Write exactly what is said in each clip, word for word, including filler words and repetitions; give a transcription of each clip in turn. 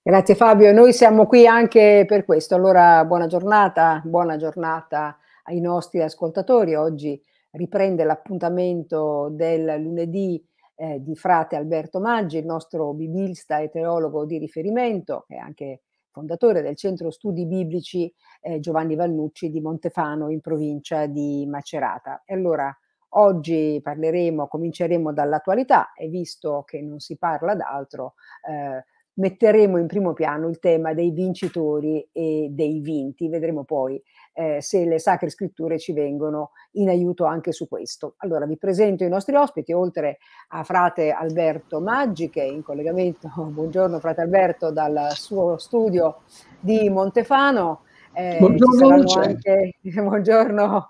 Grazie Fabio, noi siamo qui anche per questo. Allora, buona giornata, buona giornata ai nostri ascoltatori. Oggi riprende l'appuntamento del lunedì eh, di frate Alberto Maggi, il nostro biblista e teologo di riferimento, che è anche fondatore del Centro Studi Biblici eh, Giovanni Vannucci di Montefano, in provincia di Macerata. E allora, oggi parleremo, cominceremo dall'attualità, e visto che non si parla d'altro, eh, metteremo in primo piano il tema dei vincitori e dei vinti. Vedremo poi eh, se le Sacre Scritture ci vengono in aiuto anche su questo. Allora vi presento i nostri ospiti, oltre a frate Alberto Maggi, che è in collegamento, buongiorno frate Alberto, dal suo studio di Montefano. Eh, buongiorno, ci saranno anche, buongiorno.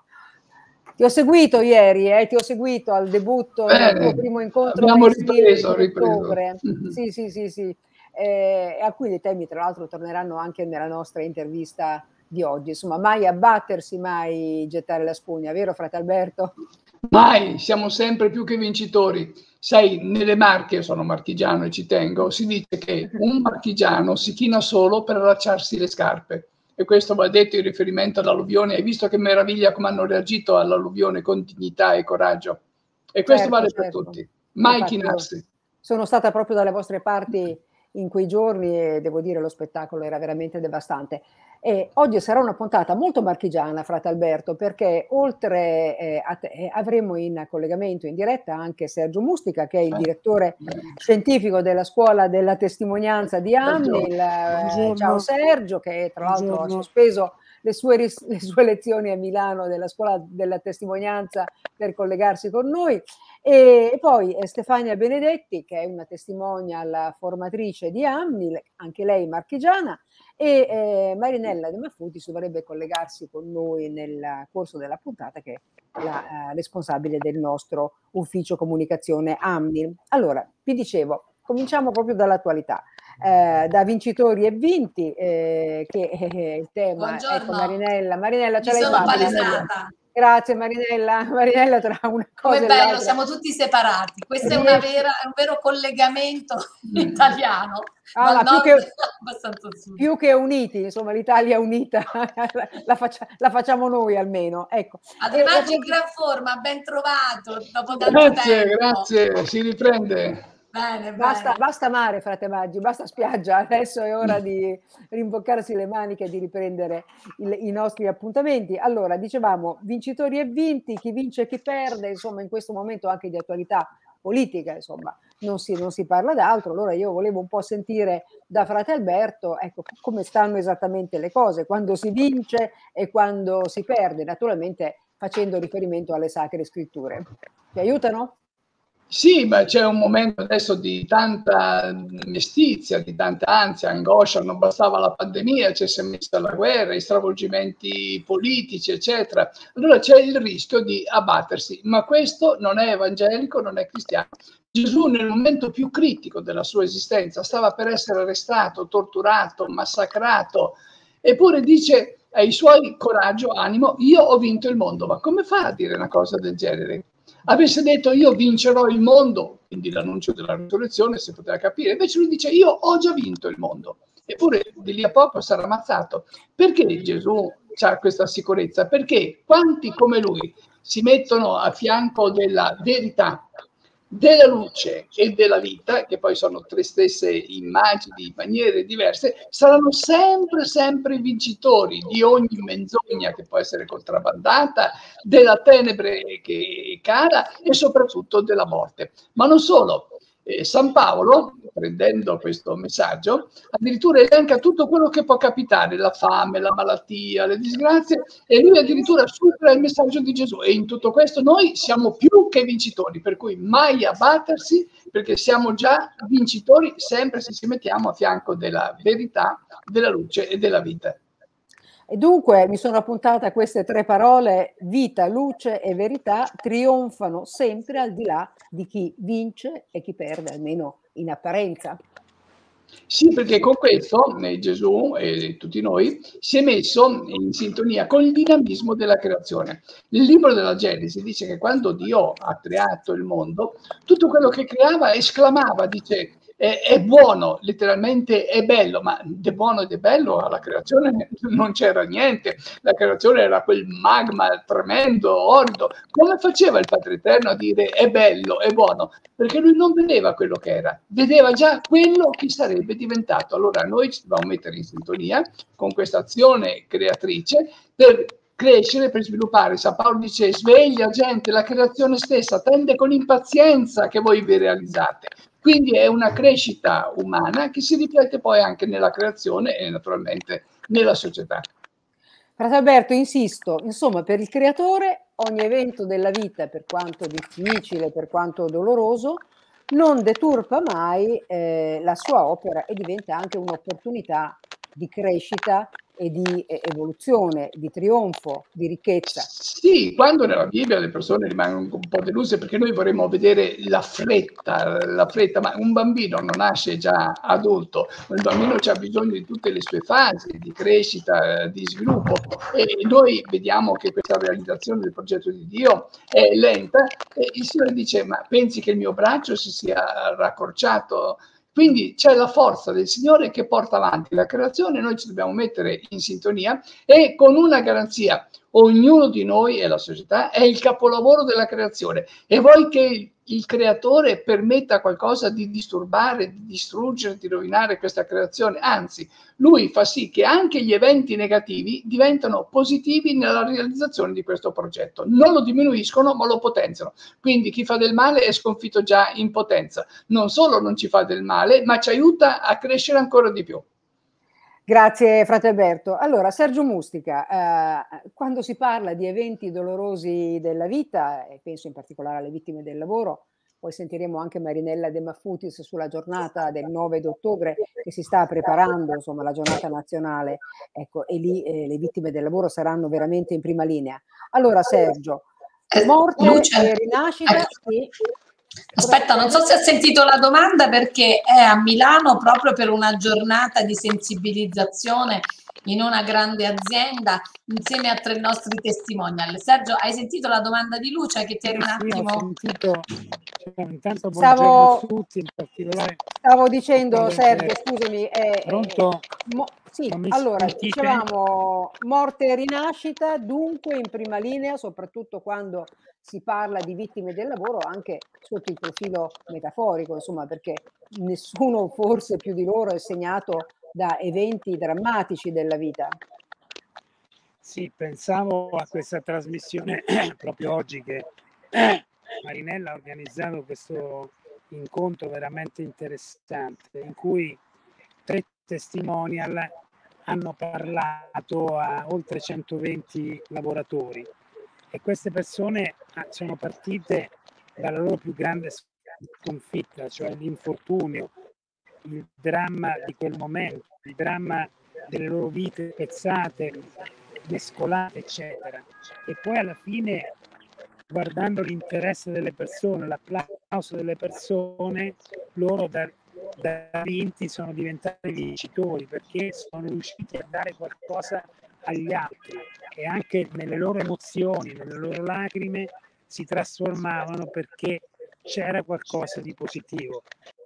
Ti ho seguito ieri, eh, ti ho seguito al debutto Bene, del tuo primo incontro abbiamo mainstream ripreso, di ottobre. ripreso. Sì, sì, sì, sì. Eh, e a cui i temi tra l'altro torneranno anche nella nostra intervista di oggi. Insomma, mai abbattersi, mai gettare la spugna, vero frate Alberto? Mai, siamo sempre più che vincitori. Sai, nelle Marche, sono marchigiano e ci tengo, si dice che un marchigiano si china solo per allacciarsi le scarpe. E questo va detto in riferimento all'alluvione. Hai visto che meraviglia come hanno reagito all'alluvione con dignità e coraggio? E questo Certo, vale certo. per tutti. Mai Infatti, chinarsi. Sono stata proprio dalle vostre parti in quei giorni e devo dire lo spettacolo era veramente devastante. E oggi sarà una puntata molto marchigiana, frate Alberto, perché oltre eh, a te eh, avremo in collegamento in diretta anche Sergio Mustica, che è il direttore scientifico della Scuola della Testimonianza di Amnil. Eh, ciao Sergio, che tra l'altro ha sospeso le sue, le sue lezioni a Milano della Scuola della Testimonianza per collegarsi con noi. E poi Stefania Benedetti, che è una testimonial formatrice di Amnil, anche lei marchigiana, e eh, Marinella De Maffuti dovrebbe collegarsi con noi nel corso della puntata, che è la eh, responsabile del nostro ufficio comunicazione Amnil. Allora, vi dicevo, cominciamo proprio dall'attualità. Eh, da vincitori e vinti, eh, che è il tema. Buongiorno. Ecco Marinella, Marinella ce Mi l'hai sono fatta. palesata. Grazie Marinella, Marinella tra una cosa Come e bello, l'altra. siamo tutti separati. Questo è, una vera, è un vero collegamento italiano. Ah, dal più, nord che, abbastanza sud. più che uniti, insomma, l'Italia unita la, faccia, la facciamo noi almeno. Ecco. Ademaggi in gran forma, ben trovato dopo tanto Grazie, tempo. grazie, si riprende. Bene, basta, bene. basta mare, frate Maggi, basta spiaggia. Adesso è ora di rimboccarsi le maniche e di riprendere il, i nostri appuntamenti. Allora, dicevamo, vincitori e vinti, chi vince e chi perde, insomma, in questo momento anche di attualità politica, insomma, non si, non si parla d'altro. Allora io volevo un po' sentire da frate Alberto, ecco, come stanno esattamente le cose, quando si vince e quando si perde, naturalmente facendo riferimento alle Sacre Scritture. Ti aiutano? Sì, ma c'è un momento adesso di tanta mestizia, di tanta ansia, angoscia, non bastava la pandemia, ci si è messa la guerra, i stravolgimenti politici, eccetera. Allora c'è il rischio di abbattersi, ma questo non è evangelico, non è cristiano. Gesù nel momento più critico della sua esistenza stava per essere arrestato, torturato, massacrato, eppure dice ai suoi coraggio, animo, io ho vinto il mondo. Ma come fa a dire una cosa del genere? Avesse detto io vincerò il mondo, quindi l'annuncio della risurrezione si poteva capire, invece lui dice io ho già vinto il mondo, eppure di lì a poco sarà ammazzato. Perché Gesù ha questa sicurezza? Perché quanti come lui si mettono a fianco della verità, della luce e della vita, che poi sono tre stesse immagini, maniere diverse, saranno sempre, sempre vincitori di ogni menzogna che può essere contrabbandata, della tenebre che cala e soprattutto della morte. Ma non solo. Eh, San Paolo, prendendo questo messaggio, addirittura elenca tutto quello che può capitare, la fame, la malattia, le disgrazie, e lui addirittura supera il messaggio di Gesù. E in tutto questo noi siamo più che vincitori, per cui mai abbattersi, perché siamo già vincitori sempre se ci mettiamo a fianco della verità, della luce e della vita. E dunque mi sono appuntata a queste tre parole: vita, luce e verità trionfano sempre al di là di chi vince e chi perde, almeno in apparenza. Sì, perché con questo eh, Gesù e tutti noi si è messo in sintonia con il dinamismo della creazione. Nel libro della Genesi dice che quando Dio ha creato il mondo, tutto quello che creava esclamava, dice è, è buono, letteralmente è bello, ma di buono e di bello alla creazione non c'era niente. La creazione era quel magma tremendo, orrido. Come faceva il Padre Eterno a dire è bello, è buono? Perché lui non vedeva quello che era, vedeva già quello che sarebbe diventato. Allora noi ci dobbiamo mettere in sintonia con questa azione creatrice per crescere, per sviluppare. San Paolo dice: sveglia gente, la creazione stessa attende con impazienza che voi vi realizzate. Quindi è una crescita umana che si riflette poi anche nella creazione e naturalmente nella società. Frate Alberto, insisto, insomma, per il creatore ogni evento della vita, per quanto difficile, per quanto doloroso, non deturpa mai eh, la sua opera e diventa anche un'opportunità di crescita e di eh, evoluzione, di trionfo, di ricchezza. Sì, quando nella Bibbia le persone rimangono un po' deluse perché noi vorremmo vedere la fretta, la fretta, ma un bambino non nasce già adulto, il bambino ha bisogno di tutte le sue fasi di crescita, di sviluppo, e noi vediamo che questa realizzazione del progetto di Dio è lenta e il Signore dice: ma pensi che il mio braccio si sia raccorciato? Quindi c'è la forza del Signore che porta avanti la creazione, noi ci dobbiamo mettere in sintonia e con una garanzia: ognuno di noi e la società è il capolavoro della creazione, e vuoi che il creatore permetta a qualcosa di disturbare, di distruggere, di rovinare questa creazione? Anzi, lui fa sì che anche gli eventi negativi diventano positivi nella realizzazione di questo progetto, non lo diminuiscono ma lo potenziano. Quindi chi fa del male è sconfitto già in potenza, non solo non ci fa del male ma ci aiuta a crescere ancora di più. Grazie frate Alberto. Allora, Sergio Mustica, eh, quando si parla di eventi dolorosi della vita, e penso in particolare alle vittime del lavoro, poi sentiremo anche Marinella De Maffutis sulla giornata del nove d'ottobre che si sta preparando, insomma, la giornata nazionale, ecco, e lì eh, le vittime del lavoro saranno veramente in prima linea. Allora, Sergio, morte Luce. e rinascita, Ecco. sì. Aspetta, non so se ha sentito la domanda, perché è a Milano proprio per una giornata di sensibilizzazione in una grande azienda insieme a tre nostri testimonial. Sergio, hai sentito la domanda di Lucia che ti eri un attimo... Sì, ho sentito. Cioè, intanto buongiorno a tutti, in particolare. Stavo dicendo, Sergio, scusami. Eh, Pronto? Mo, sì, mi allora, sentite? dicevamo morte e rinascita, dunque in prima linea, soprattutto quando si parla di vittime del lavoro, anche sotto il profilo metaforico, insomma, perché nessuno forse più di loro è segnato da eventi drammatici della vita. Sì, pensavo a questa trasmissione proprio oggi che Marinella ha organizzato questo incontro veramente interessante in cui tre testimonial hanno parlato a oltre centoventi lavoratori, e queste persone sono partite dalla loro più grande sconfitta, cioè l'infortunio, il dramma di quel momento, il dramma delle loro vite spezzate, mescolate, eccetera. E poi alla fine, guardando l'interesse delle persone, l'applauso delle persone, loro da, da vinti sono diventati vincitori, perché sono riusciti a dare qualcosa agli altri, e anche nelle loro emozioni, nelle loro lacrime si trasformavano perché c'era qualcosa di positivo.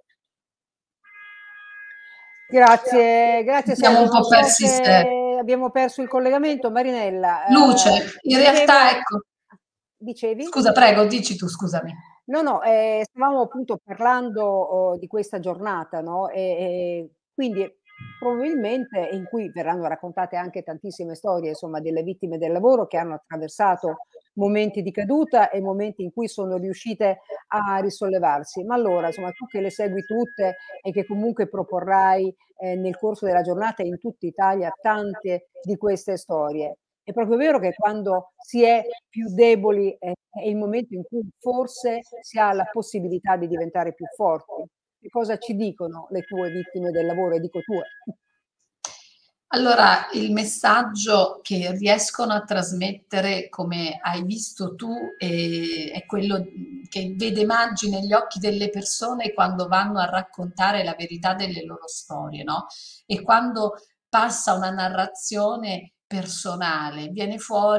Grazie, grazie. Siamo un po' persi, abbiamo perso il collegamento. Marinella. Luce, eh, in realtà ecco. Dicevi? Scusa, prego, dici tu, scusami. No, no, eh, stavamo appunto parlando oh, di questa giornata, no? E, e quindi probabilmente in cui verranno raccontate anche tantissime storie, insomma, delle vittime del lavoro che hanno attraversato momenti di caduta e momenti in cui sono riuscite a risollevarsi. Ma allora, insomma, tu che le segui tutte e che comunque proporrai eh, nel corso della giornata in tutta Italia tante di queste storie, è proprio vero che quando si è più deboli eh, è il momento in cui forse si ha la possibilità di diventare più forti. Che cosa ci dicono le tue vittime del lavoro? E dico tue. Allora, il messaggio che riescono a trasmettere, come hai visto tu, è, è quello che vede maggi negli occhi delle persone quando vanno a raccontare la verità delle loro storie, no? E quando passa una narrazione personale, viene fuori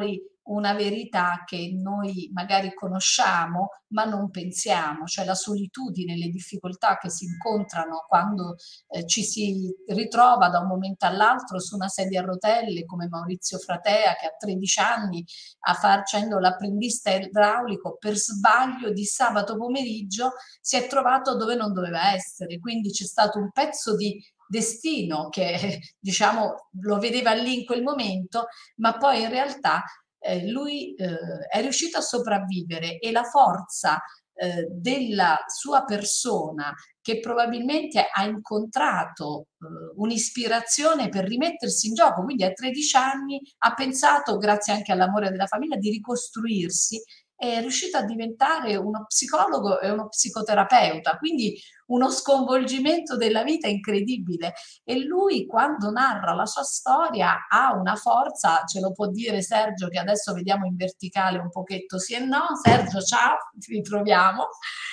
una verità che noi magari conosciamo ma non pensiamo, cioè la solitudine, le difficoltà che si incontrano quando eh, ci si ritrova da un momento all'altro su una sedia a rotelle come Maurizio Fratea, che a tredici anni a facendo l'apprendista idraulico per sbaglio di sabato pomeriggio si è trovato dove non doveva essere, quindi c'è stato un pezzo di destino che diciamo lo vedeva lì in quel momento, ma poi in realtà eh, lui eh, è riuscito a sopravvivere e la forza eh, della sua persona, che probabilmente ha incontrato eh, un'ispirazione per rimettersi in gioco, quindi a tredici anni ha pensato, grazie anche all'amore della famiglia, di ricostruirsi, è riuscito a diventare uno psicologo e uno psicoterapeuta, quindi uno sconvolgimento della vita incredibile. E lui, quando narra la sua storia, ha una forza, ce lo può dire Sergio, che adesso vediamo in verticale un pochetto sì e no. Sergio, ciao, ti ritroviamo.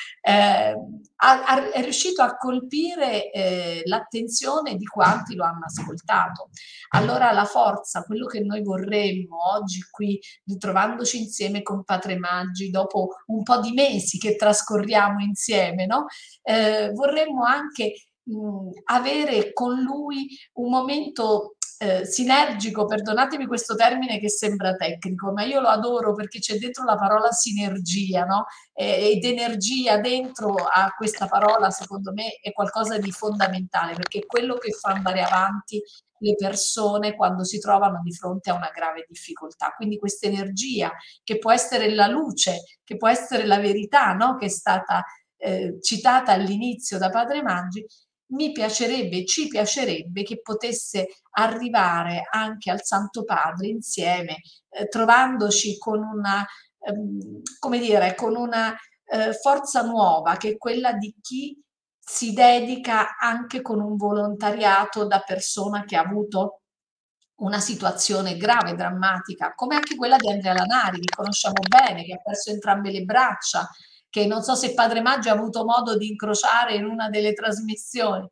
Eh, ha, ha, è riuscito a colpire eh, l'attenzione di quanti lo hanno ascoltato. Allora la forza, quello che noi vorremmo oggi qui, ritrovandoci insieme con Padre Maggi, dopo un po' di mesi che trascorriamo insieme, no? Eh, vorremmo anche mh, avere con lui un momento eh, sinergico, perdonatemi questo termine che sembra tecnico, ma io lo adoro perché c'è dentro la parola sinergia, no? Eh, ed energia dentro a questa parola, secondo me, è qualcosa di fondamentale, perché è quello che fa andare avanti le persone quando si trovano di fronte a una grave difficoltà. Quindi questa energia, che può essere la luce, che può essere la verità, no? Che è stata eh, citata all'inizio da Padre Maggi, mi piacerebbe, ci piacerebbe che potesse arrivare anche al Santo Padre insieme, eh, trovandoci con una, ehm, come dire, con una eh, forza nuova, che è quella di chi si dedica anche con un volontariato da persona che ha avuto una situazione grave, drammatica, come anche quella di Andrea Lanari, che conosciamo bene, che ha perso entrambe le braccia, che non so se Padre Maggio ha avuto modo di incrociare in una delle trasmissioni.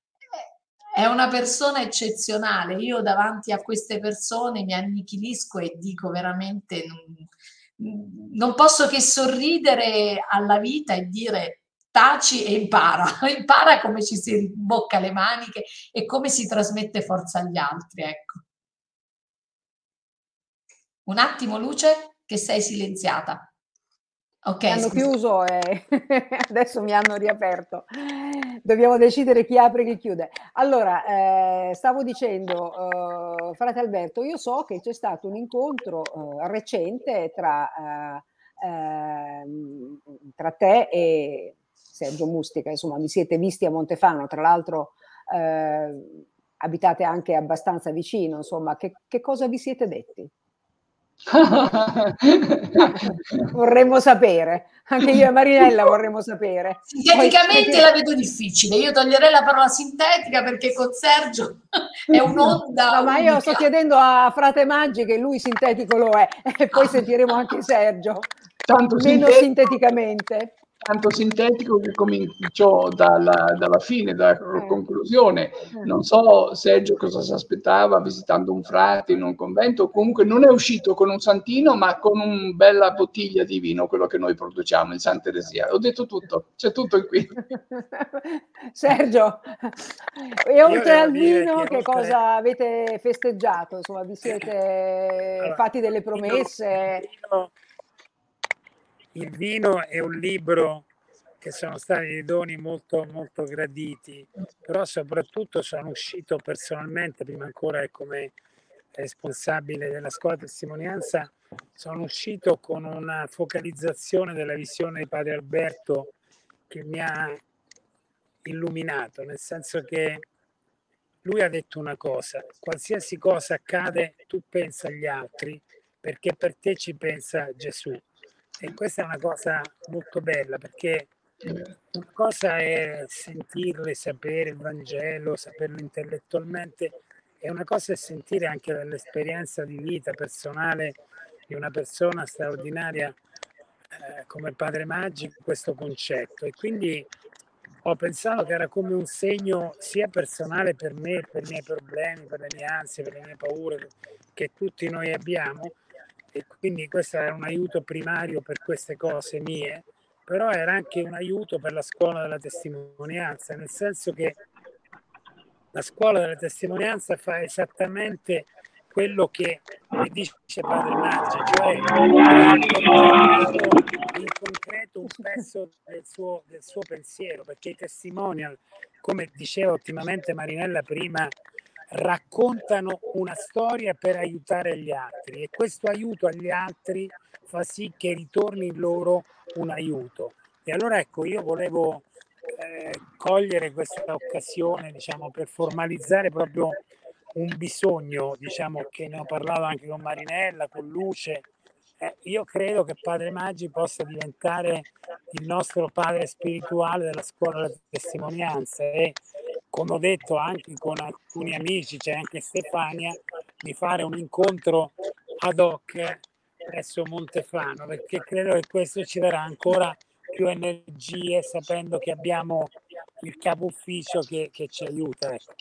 È una persona eccezionale. Io davanti a queste persone mi annichilisco e dico veramente non, non posso che sorridere alla vita e dire taci e impara, impara come ci si rimbocca le maniche e come si trasmette forza agli altri, ecco. Un attimo, Luce, che sei silenziata. Ok, mi hanno scusa. chiuso e adesso mi hanno riaperto. Dobbiamo decidere chi apre e chi chiude. Allora, eh, stavo dicendo, eh, frate Alberto, io so che c'è stato un incontro eh, recente tra, eh, eh, tra te e Sergio Mustica, insomma, vi siete visti a Montefano, tra l'altro eh, abitate anche abbastanza vicino, insomma, che, che cosa vi siete detti? Vorremmo sapere, anche io e Marinella vorremmo sapere. Sinteticamente Poi, la vedo difficile, io toglierei la parola sintetica perché con Sergio è un'onda. No, ma io sto chiedendo a frate Maggi che lui sintetico lo è, e poi sentiremo anche Sergio, tanto meno sintetico, sinteticamente. Tanto sintetico che comincio dalla, dalla fine, dalla eh. conclusione. Eh. Non so Sergio cosa si aspettava visitando un frate in un convento, comunque non è uscito con un santino ma con una bella bottiglia di vino, quello che noi produciamo in Santa Teresia. Ho detto tutto, c'è tutto qui. Sergio, e oltre al vino che, che oltre... cosa avete festeggiato? Insomma, vi siete allora, fatti delle promesse? Il vino, il vino è un libro che sono stati dei doni molto molto graditi, però soprattutto sono uscito personalmente, prima ancora che come responsabile della scuola testimonianza, sono uscito con una focalizzazione della visione di Padre Alberto che mi ha illuminato, nel senso che lui ha detto una cosa: qualsiasi cosa accade tu pensa agli altri perché per te ci pensa Gesù. E questa è una cosa molto bella, perché una cosa è sentirlo e sapere il Vangelo, saperlo intellettualmente, e una cosa è sentire anche dall'esperienza di vita personale di una persona straordinaria eh, come Padre Maggi questo concetto. E quindi ho pensato che era come un segno sia personale per me, per i miei problemi, per le mie ansie, per le mie paure che tutti noi abbiamo, e quindi questo era un aiuto primario per queste cose mie, però era anche un aiuto per la scuola della testimonianza, nel senso che la scuola della testimonianza fa esattamente quello che dice Padre Maggi, cioè in concreto un pezzo del suo, del suo pensiero, perché i testimonial, come diceva ottimamente Marinella prima, raccontano una storia per aiutare gli altri, e questo aiuto agli altri fa sì che ritorni loro un aiuto. E allora ecco, io volevo eh, cogliere questa occasione, diciamo, per formalizzare proprio un bisogno, diciamo, che ne ho parlato anche con Marinella, con Luce. Eh, io credo che Padre Maggi possa diventare il nostro padre spirituale della scuola della testimonianza, e come ho detto anche con alcuni amici, c'è anche Stefania, di fare un incontro ad hoc presso Montefano, perché credo che questo ci darà ancora più energie, sapendo che abbiamo il capo ufficio che, che ci aiuta. Ecco.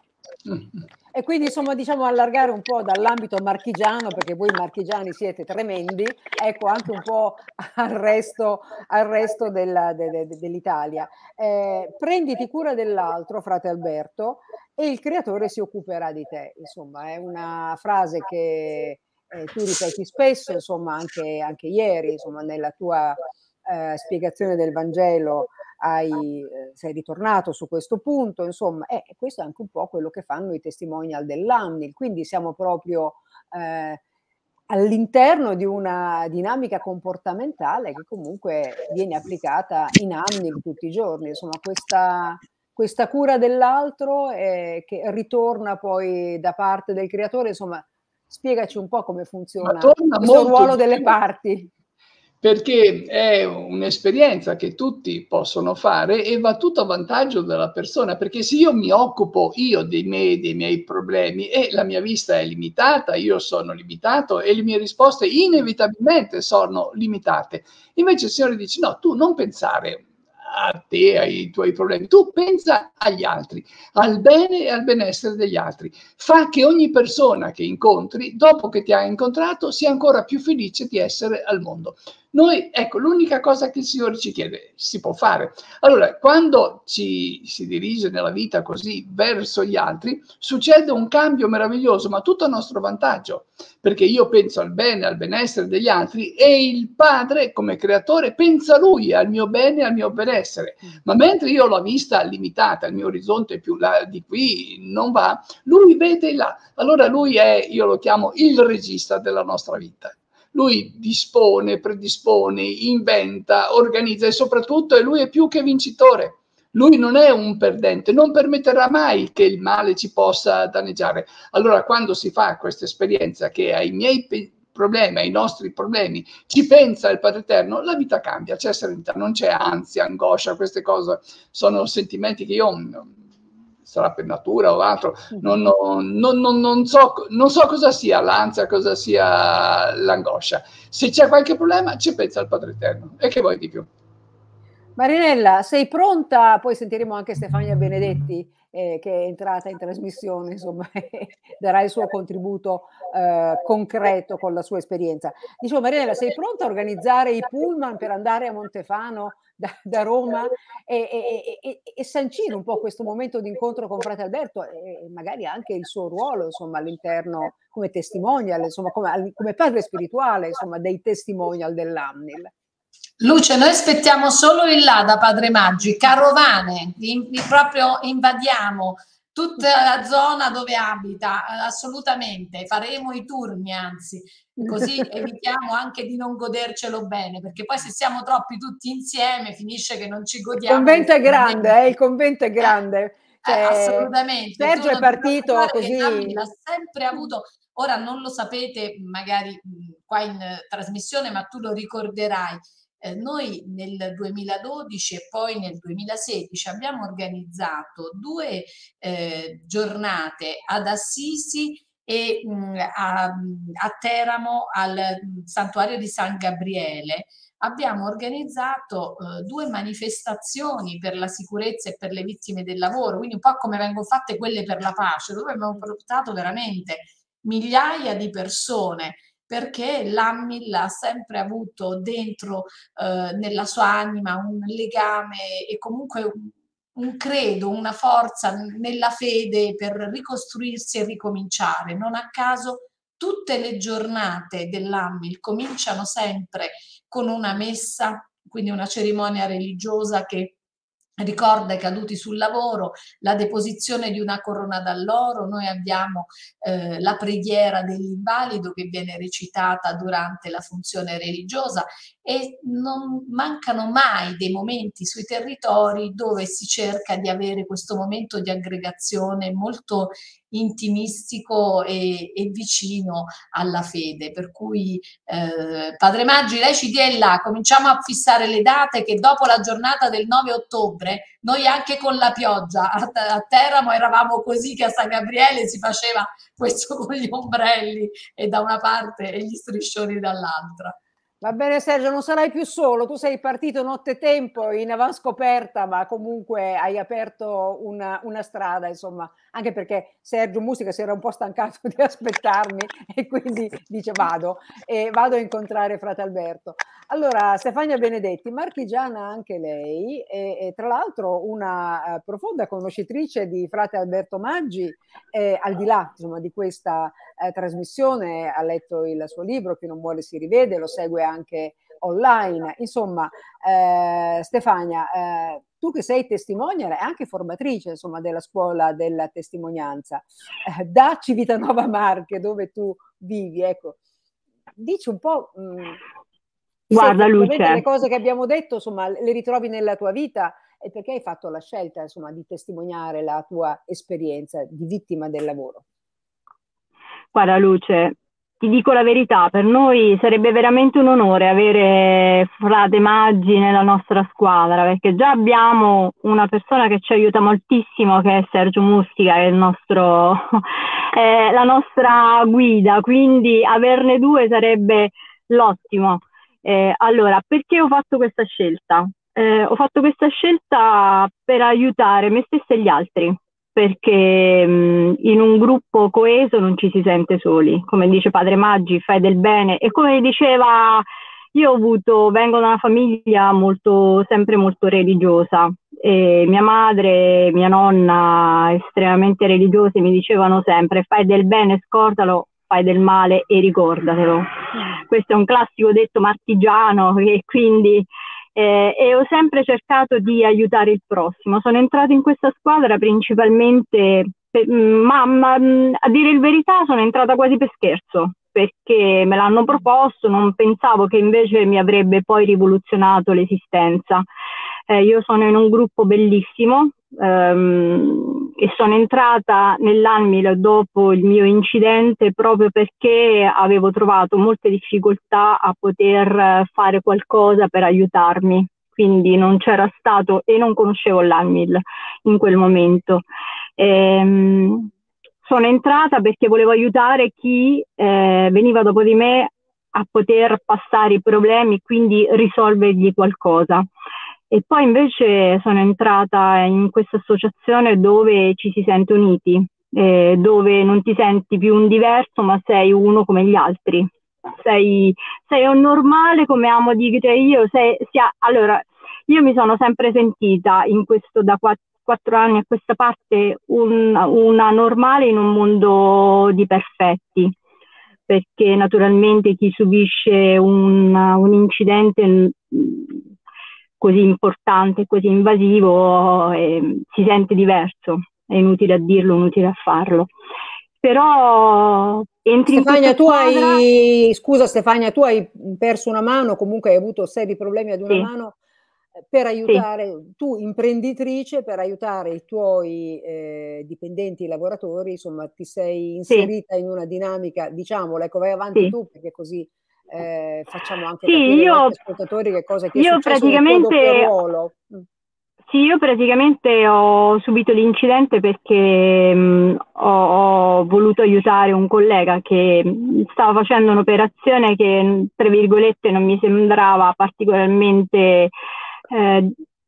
E quindi insomma, diciamo, allargare un po' dall'ambito marchigiano, perché voi marchigiani siete tremendi, ecco, anche un po' al resto, al resto della, de, de, dell'Italia. Eh, prenditi cura dell'altro, frate Alberto, e il creatore si occuperà di te. Insomma, è una frase che eh, tu ripeti spesso, insomma, anche, anche ieri, insomma, nella tua eh, spiegazione del Vangelo. Hai, eh, sei ritornato su questo punto, insomma, e eh, questo è anche un po' quello che fanno i testimonial dell'Amnil, quindi siamo proprio eh, all'interno di una dinamica comportamentale che comunque viene applicata in Amnil tutti i giorni, insomma, questa, questa cura dell'altro eh, che ritorna poi da parte del creatore, insomma, spiegaci un po' come funziona questo ruolo delle parti. Perché è un'esperienza che tutti possono fare e va tutto a vantaggio della persona, perché se io mi occupo io dei miei, dei miei problemi e la mia vista è limitata, io sono limitato e le mie risposte inevitabilmente sono limitate. Invece il Signore dice no, tu non pensare a te, ai tuoi problemi, tu pensa agli altri, al bene e al benessere degli altri. Fa che ogni persona che incontri, dopo che ti ha incontrato, sia ancora più felice di essere al mondo. Noi, ecco, l'unica cosa che il Signore ci chiede, si può fare. Allora, quando ci si dirige nella vita così verso gli altri, succede un cambio meraviglioso, ma tutto a nostro vantaggio, perché io penso al bene, al benessere degli altri e il Padre, come creatore, pensa lui al mio bene e al mio benessere. Ma mentre io ho la vista limitata, il mio orizzonte più là di qui non va, lui vede là. Allora lui è, io lo chiamo il regista della nostra vita. Lui dispone, predispone, inventa, organizza e soprattutto lui è più che vincitore. Lui non è un perdente, non permetterà mai che il male ci possa danneggiare. Allora quando si fa questa esperienza che ai miei problemi, ai nostri problemi, ci pensa il Padre Eterno, la vita cambia, c'è serenità, non c'è ansia, angoscia, queste cose sono sentimenti che io... sarà per natura o altro, non, non, non, non, so, non so cosa sia l'ansia, cosa sia l'angoscia. Se c'è qualche problema, ci pensa il Padre Eterno. E che vuoi di più? Marinella, sei pronta? Poi sentiremo anche Stefania Benedetti, eh, che è entrata in trasmissione, insomma, darà il suo contributo eh, concreto con la sua esperienza. Dicevo, Marinella, sei pronta a organizzare i pullman per andare a Montefano da, da Roma e, e, e, e sancire un po' questo momento di incontro con Frate Alberto e magari anche il suo ruolo, insomma, all'interno come testimonial, insomma, come, come padre spirituale, insomma, dei testimonial dell'Amnil? Luce, noi aspettiamo solo il là da Padre Maggi, carovane, in, in, proprio invadiamo tutta la zona dove abita, assolutamente, faremo i turni anzi, così evitiamo anche di non godercelo bene, perché poi se siamo troppi tutti insieme finisce che non ci godiamo. Il convento è grande, eh, il convento è grande. Cioè, eh, assolutamente. Sergio è partito così. L'ha sempre avuto, ora non lo sapete magari qua in uh, trasmissione, ma tu lo ricorderai. Eh, noi nel duemiladodici e poi nel duemilasedici abbiamo organizzato due eh, giornate ad Assisi e mh, a, a Teramo al santuario di San Gabriele. Abbiamo organizzato eh, due manifestazioni per la sicurezza e per le vittime del lavoro, quindi un po' come vengono fatte quelle per la pace, dove abbiamo portato veramente migliaia di persone perché l'Ammil ha sempre avuto dentro eh, nella sua anima un legame e comunque un, un credo, una forza nella fede per ricostruirsi e ricominciare. Non a caso tutte le giornate dell'Ammil cominciano sempre con una messa, quindi una cerimonia religiosa che ricorda i caduti sul lavoro, la deposizione di una corona d'alloro. Noi abbiamo eh, la preghiera dell'invalido che viene recitata durante la funzione religiosa e non mancano mai dei momenti sui territori dove si cerca di avere questo momento di aggregazione molto intimistico e, e vicino alla fede. Per cui eh, Padre Maggi, lei ci dia là, cominciamo a fissare le date, che dopo la giornata del nove ottobre noi anche con la pioggia a, a Teramo eravamo così che a San Gabriele si faceva questo con gli ombrelli e da una parte e gli striscioni dall'altra. Va bene Sergio, non sarai più solo, tu sei partito nottetempo in avanscoperta, ma comunque hai aperto una, una strada, insomma, anche perché Sergio Musica si era un po' stancato di aspettarmi e quindi dice vado, e vado a incontrare frate Alberto. Allora, Stefania Benedetti, marchigiana anche lei, e, e tra l'altro una uh, profonda conoscitrice di frate Alberto Maggi, eh, al di là insomma, di questa eh, trasmissione, ha letto il suo libro, Chi non muore si rivede, lo segue anche online. Insomma, eh, Stefania, eh, tu che sei testimonial e anche formatrice insomma, della scuola della testimonianza, eh, da Civitanova Marche, dove tu vivi, ecco, dici un po'... Mh, Guarda Luce, le cose che abbiamo detto insomma le ritrovi nella tua vita e perché hai fatto la scelta insomma di testimoniare la tua esperienza di vittima del lavoro? Guarda Luce, ti dico la verità, per noi sarebbe veramente un onore avere frate Maggi nella nostra squadra, perché già abbiamo una persona che ci aiuta moltissimo, che è Sergio Musica, che è il nostro, eh, la nostra guida, quindi averne due sarebbe l'ottimo. Eh, allora, perché ho fatto questa scelta? Eh, ho fatto questa scelta per aiutare me stessa e gli altri, perché mh, in un gruppo coeso non ci si sente soli. Come dice Padre Maggi, fai del bene. E come diceva, io ho avuto, vengo da una famiglia molto, sempre molto religiosa. E mia madre, mia nonna, estremamente religiose, mi dicevano sempre, fai del bene, scordalo, fai del male e ricordatelo. Questo è un classico detto marchigiano e quindi eh, e ho sempre cercato di aiutare il prossimo. Sono entrata in questa squadra principalmente, per, ma, ma a dire il verità sono entrata quasi per scherzo, perché me l'hanno proposto, non pensavo che invece mi avrebbe poi rivoluzionato l'esistenza. Eh, io sono in un gruppo bellissimo, Um, e sono entrata nell'Ammil dopo il mio incidente proprio perché avevo trovato molte difficoltà a poter fare qualcosa per aiutarmi, quindi non c'era stato e non conoscevo l'Ammil in quel momento. Um, sono entrata perché volevo aiutare chi eh, veniva dopo di me a poter passare i problemi, quindi risolvergli qualcosa. E poi invece sono entrata in questa associazione dove ci si sente uniti, eh, dove non ti senti più un diverso, ma sei uno come gli altri. Sei, sei un normale, come amo dire io. Sei, sia, allora, io mi sono sempre sentita in questo, da quattro, quattro anni a questa parte, un, una normale in un mondo di perfetti. Perché naturalmente chi subisce un, un incidente così importante, così invasivo, eh, si sente diverso, è inutile a dirlo, inutile a farlo. Però entri Stefania, in tu squadra... hai, scusa Stefania, tu hai perso una mano, comunque hai avuto seri problemi ad una sì. mano, per aiutare, sì. Tu imprenditrice, per aiutare i tuoi eh, dipendenti, lavoratori, insomma ti sei inserita sì. in una dinamica, diciamolo, ecco, vai avanti sì. tu, perché così Eh, facciamo anche sì, capire io, ai nostri ascoltatori che cosa ti è io successo nel tuo doppio ruolo. Sì, io praticamente ho subito l'incidente perché mh, ho, ho voluto aiutare un collega che stava facendo un'operazione che, tra virgolette, non mi sembrava particolarmente eh,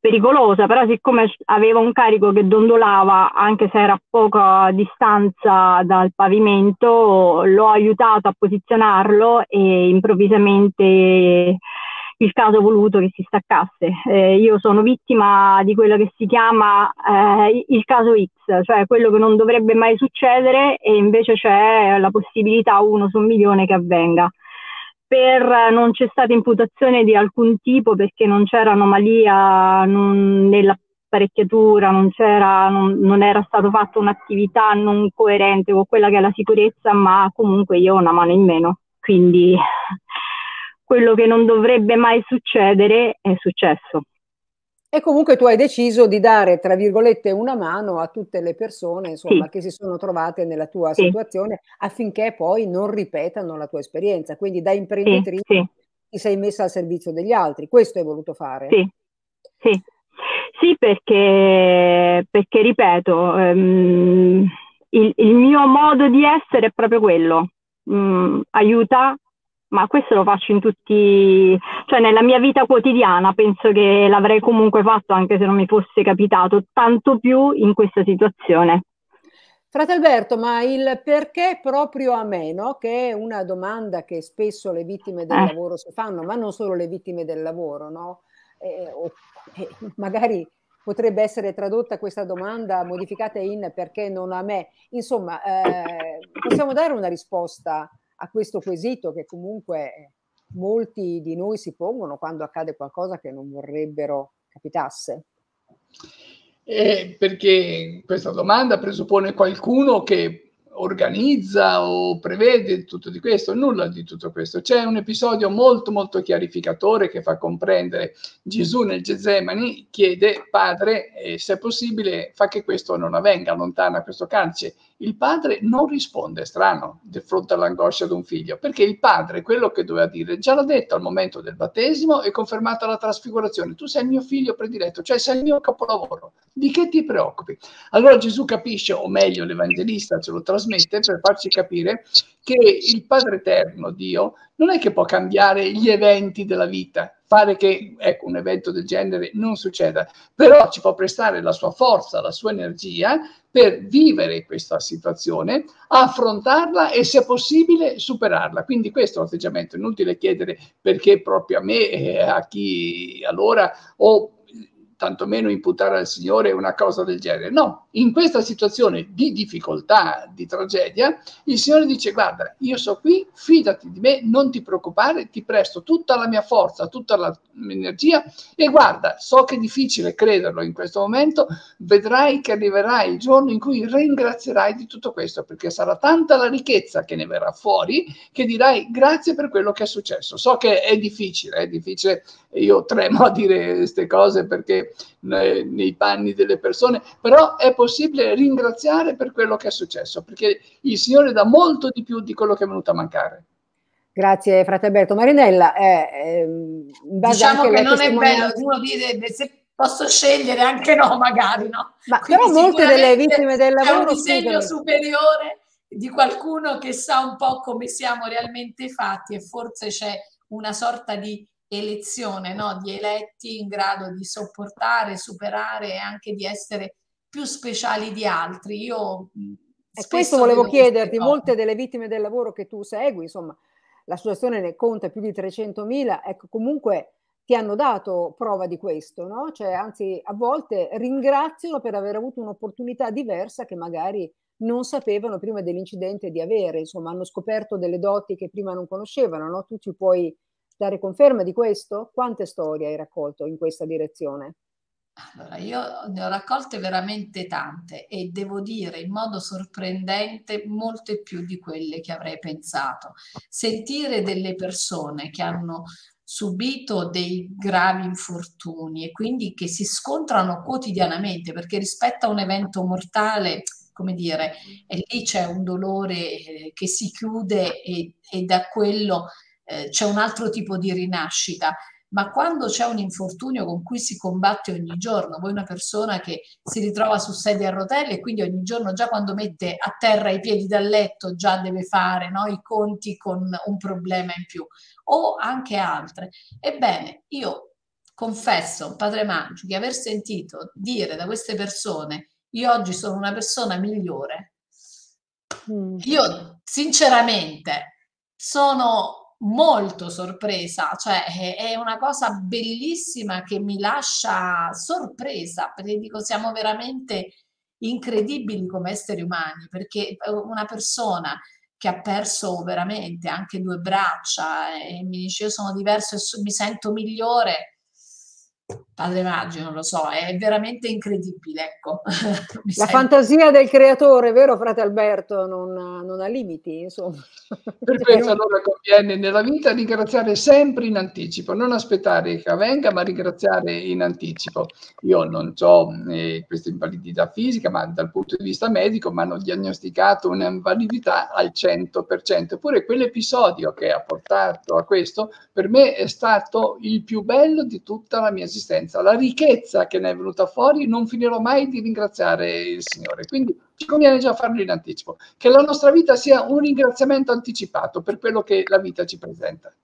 pericolosa, però siccome aveva un carico che dondolava, anche se era a poca distanza dal pavimento, l'ho aiutato a posizionarlo e improvvisamente il caso ha voluto che si staccasse. Eh, io sono vittima di quello che si chiama eh, il caso X, cioè quello che non dovrebbe mai succedere e invece c'è la possibilità uno su un milione che avvenga. Per, non c'è stata imputazione di alcun tipo perché non c'era anomalia non, nell'apparecchiatura, non, c'era, non, non era stata fatta un'attività non coerente con quella che è la sicurezza, ma comunque io ho una mano in meno, quindi quello che non dovrebbe mai succedere è successo. E comunque tu hai deciso di dare, tra virgolette, una mano a tutte le persone, insomma, sì, che si sono trovate nella tua sì. situazione, affinché poi non ripetano la tua esperienza. Quindi da imprenditrice sì, sì. ti sei messa al servizio degli altri. Questo hai voluto fare? Sì, sì. Sì, perché, perché ripeto, ehm, il, il mio modo di essere è proprio quello. Mm, aiuta. Ma questo lo faccio in tutti, cioè nella mia vita quotidiana, penso che l'avrei comunque fatto anche se non mi fosse capitato, tanto più in questa situazione. Frate Alberto, ma il perché proprio a me, no? Che è una domanda che spesso le vittime del eh. lavoro si fanno, ma non solo le vittime del lavoro, no? Eh, o, eh, magari potrebbe essere tradotta questa domanda, modificata in perché non a me. Insomma, eh, possiamo dare una risposta a questo quesito che comunque molti di noi si pongono quando accade qualcosa che non vorrebbero capitasse? Eh, perché questa domanda presuppone qualcuno che organizza o prevede tutto di questo, nulla di tutto questo. C'è un episodio molto molto chiarificatore che fa comprendere Gesù nel Getsemani, chiede Padre, eh, se è possibile fa che questo non avvenga, allontana questo calice. Il padre non risponde, strano, di fronte all'angoscia di un figlio, perché il padre quello che doveva dire già l'ha detto al momento del battesimo e confermato alla trasfigurazione: tu sei il mio figlio prediletto, cioè sei il mio capolavoro, di che ti preoccupi? Allora Gesù capisce, o meglio l'evangelista ce lo trasmette per farci capire che il Padre Eterno, Dio, non è che può cambiare gli eventi della vita, fare che ecco, un evento del genere non succeda, però ci può prestare la sua forza, la sua energia per vivere questa situazione, affrontarla e se possibile superarla. Quindi questo è l'atteggiamento. Inutile chiedere perché proprio a me e a chi allora, o tantomeno imputare al Signore una cosa del genere. No, in questa situazione di difficoltà, di tragedia, il Signore dice: guarda, io sono qui, fidati di me, non ti preoccupare, ti presto tutta la mia forza, tutta la mia energia e guarda, so che è difficile crederlo in questo momento, vedrai che arriverà il giorno in cui ringrazierai di tutto questo, perché sarà tanta la ricchezza che ne verrà fuori che dirai grazie per quello che è successo. So che è difficile, è difficile, io tremo a dire queste cose perché nei panni delle persone, però è possibile ringraziare per quello che è successo, perché il Signore dà molto di più di quello che è venuto a mancare. Grazie frate Alberto. Marinella, eh, eh, diciamo che non è bello, uno dice se posso scegliere anche no, magari no. Ma però molte delle vittime del lavoro è un disegno superiore di qualcuno che sa un po' come siamo realmente fatti e forse c'è una sorta di elezione, no? Di eletti in grado di sopportare, superare e anche di essere più speciali di altri. Io e questo volevo chiederti, molte delle vittime del lavoro che tu segui, insomma, l'associazione ne conta più di trecentomila, ecco, comunque ti hanno dato prova di questo, no? Cioè, anzi, a volte ringraziano per aver avuto un'opportunità diversa che magari non sapevano prima dell'incidente di avere, insomma, hanno scoperto delle doti che prima non conoscevano, no? Tu ci puoi dare conferma di questo? Quante storie hai raccolto in questa direzione? Allora, io ne ho raccolte veramente tante e devo dire in modo sorprendente molte più di quelle che avrei pensato. Sentire delle persone che hanno subito dei gravi infortuni e quindi che si scontrano quotidianamente, perché rispetto a un evento mortale, come dire, e lì c'è un dolore che si chiude e, e da quello eh, c'è un altro tipo di rinascita. Ma quando c'è un infortunio con cui si combatte ogni giorno, voi una persona che si ritrova su sedia a rotelle e quindi ogni giorno già quando mette a terra i piedi dal letto già deve fare, no, i conti con un problema in più o anche altre. Ebbene, io confesso, padre Maggi, di aver sentito dire da queste persone io oggi sono una persona migliore. Mm. Io sinceramente sono molto sorpresa, cioè è, è una cosa bellissima che mi lascia sorpresa, perché dico siamo veramente incredibili come esseri umani, perché una persona che ha perso veramente anche due braccia e mi dice io sono diverso e mi sento migliore, padre Maggi, non lo so, è veramente incredibile, ecco. La sento... fantasia del creatore, vero frate Alberto, non, non ha limiti, insomma. Per questo allora conviene nella vita ringraziare sempre in anticipo, non aspettare che avvenga, ma ringraziare in anticipo. Io non ho eh, questa invalidità fisica, ma dal punto di vista medico mi hanno diagnosticato un'invalidità al cento per cento. Eppure quell'episodio che ha portato a questo, per me è stato il più bello di tutta la mia esistenza. La ricchezza che ne è venuta fuori, non finirò mai di ringraziare il Signore. Quindi ci conviene già farlo in anticipo, che la nostra vita sia un ringraziamento anticipato per quello che la vita ci presenta.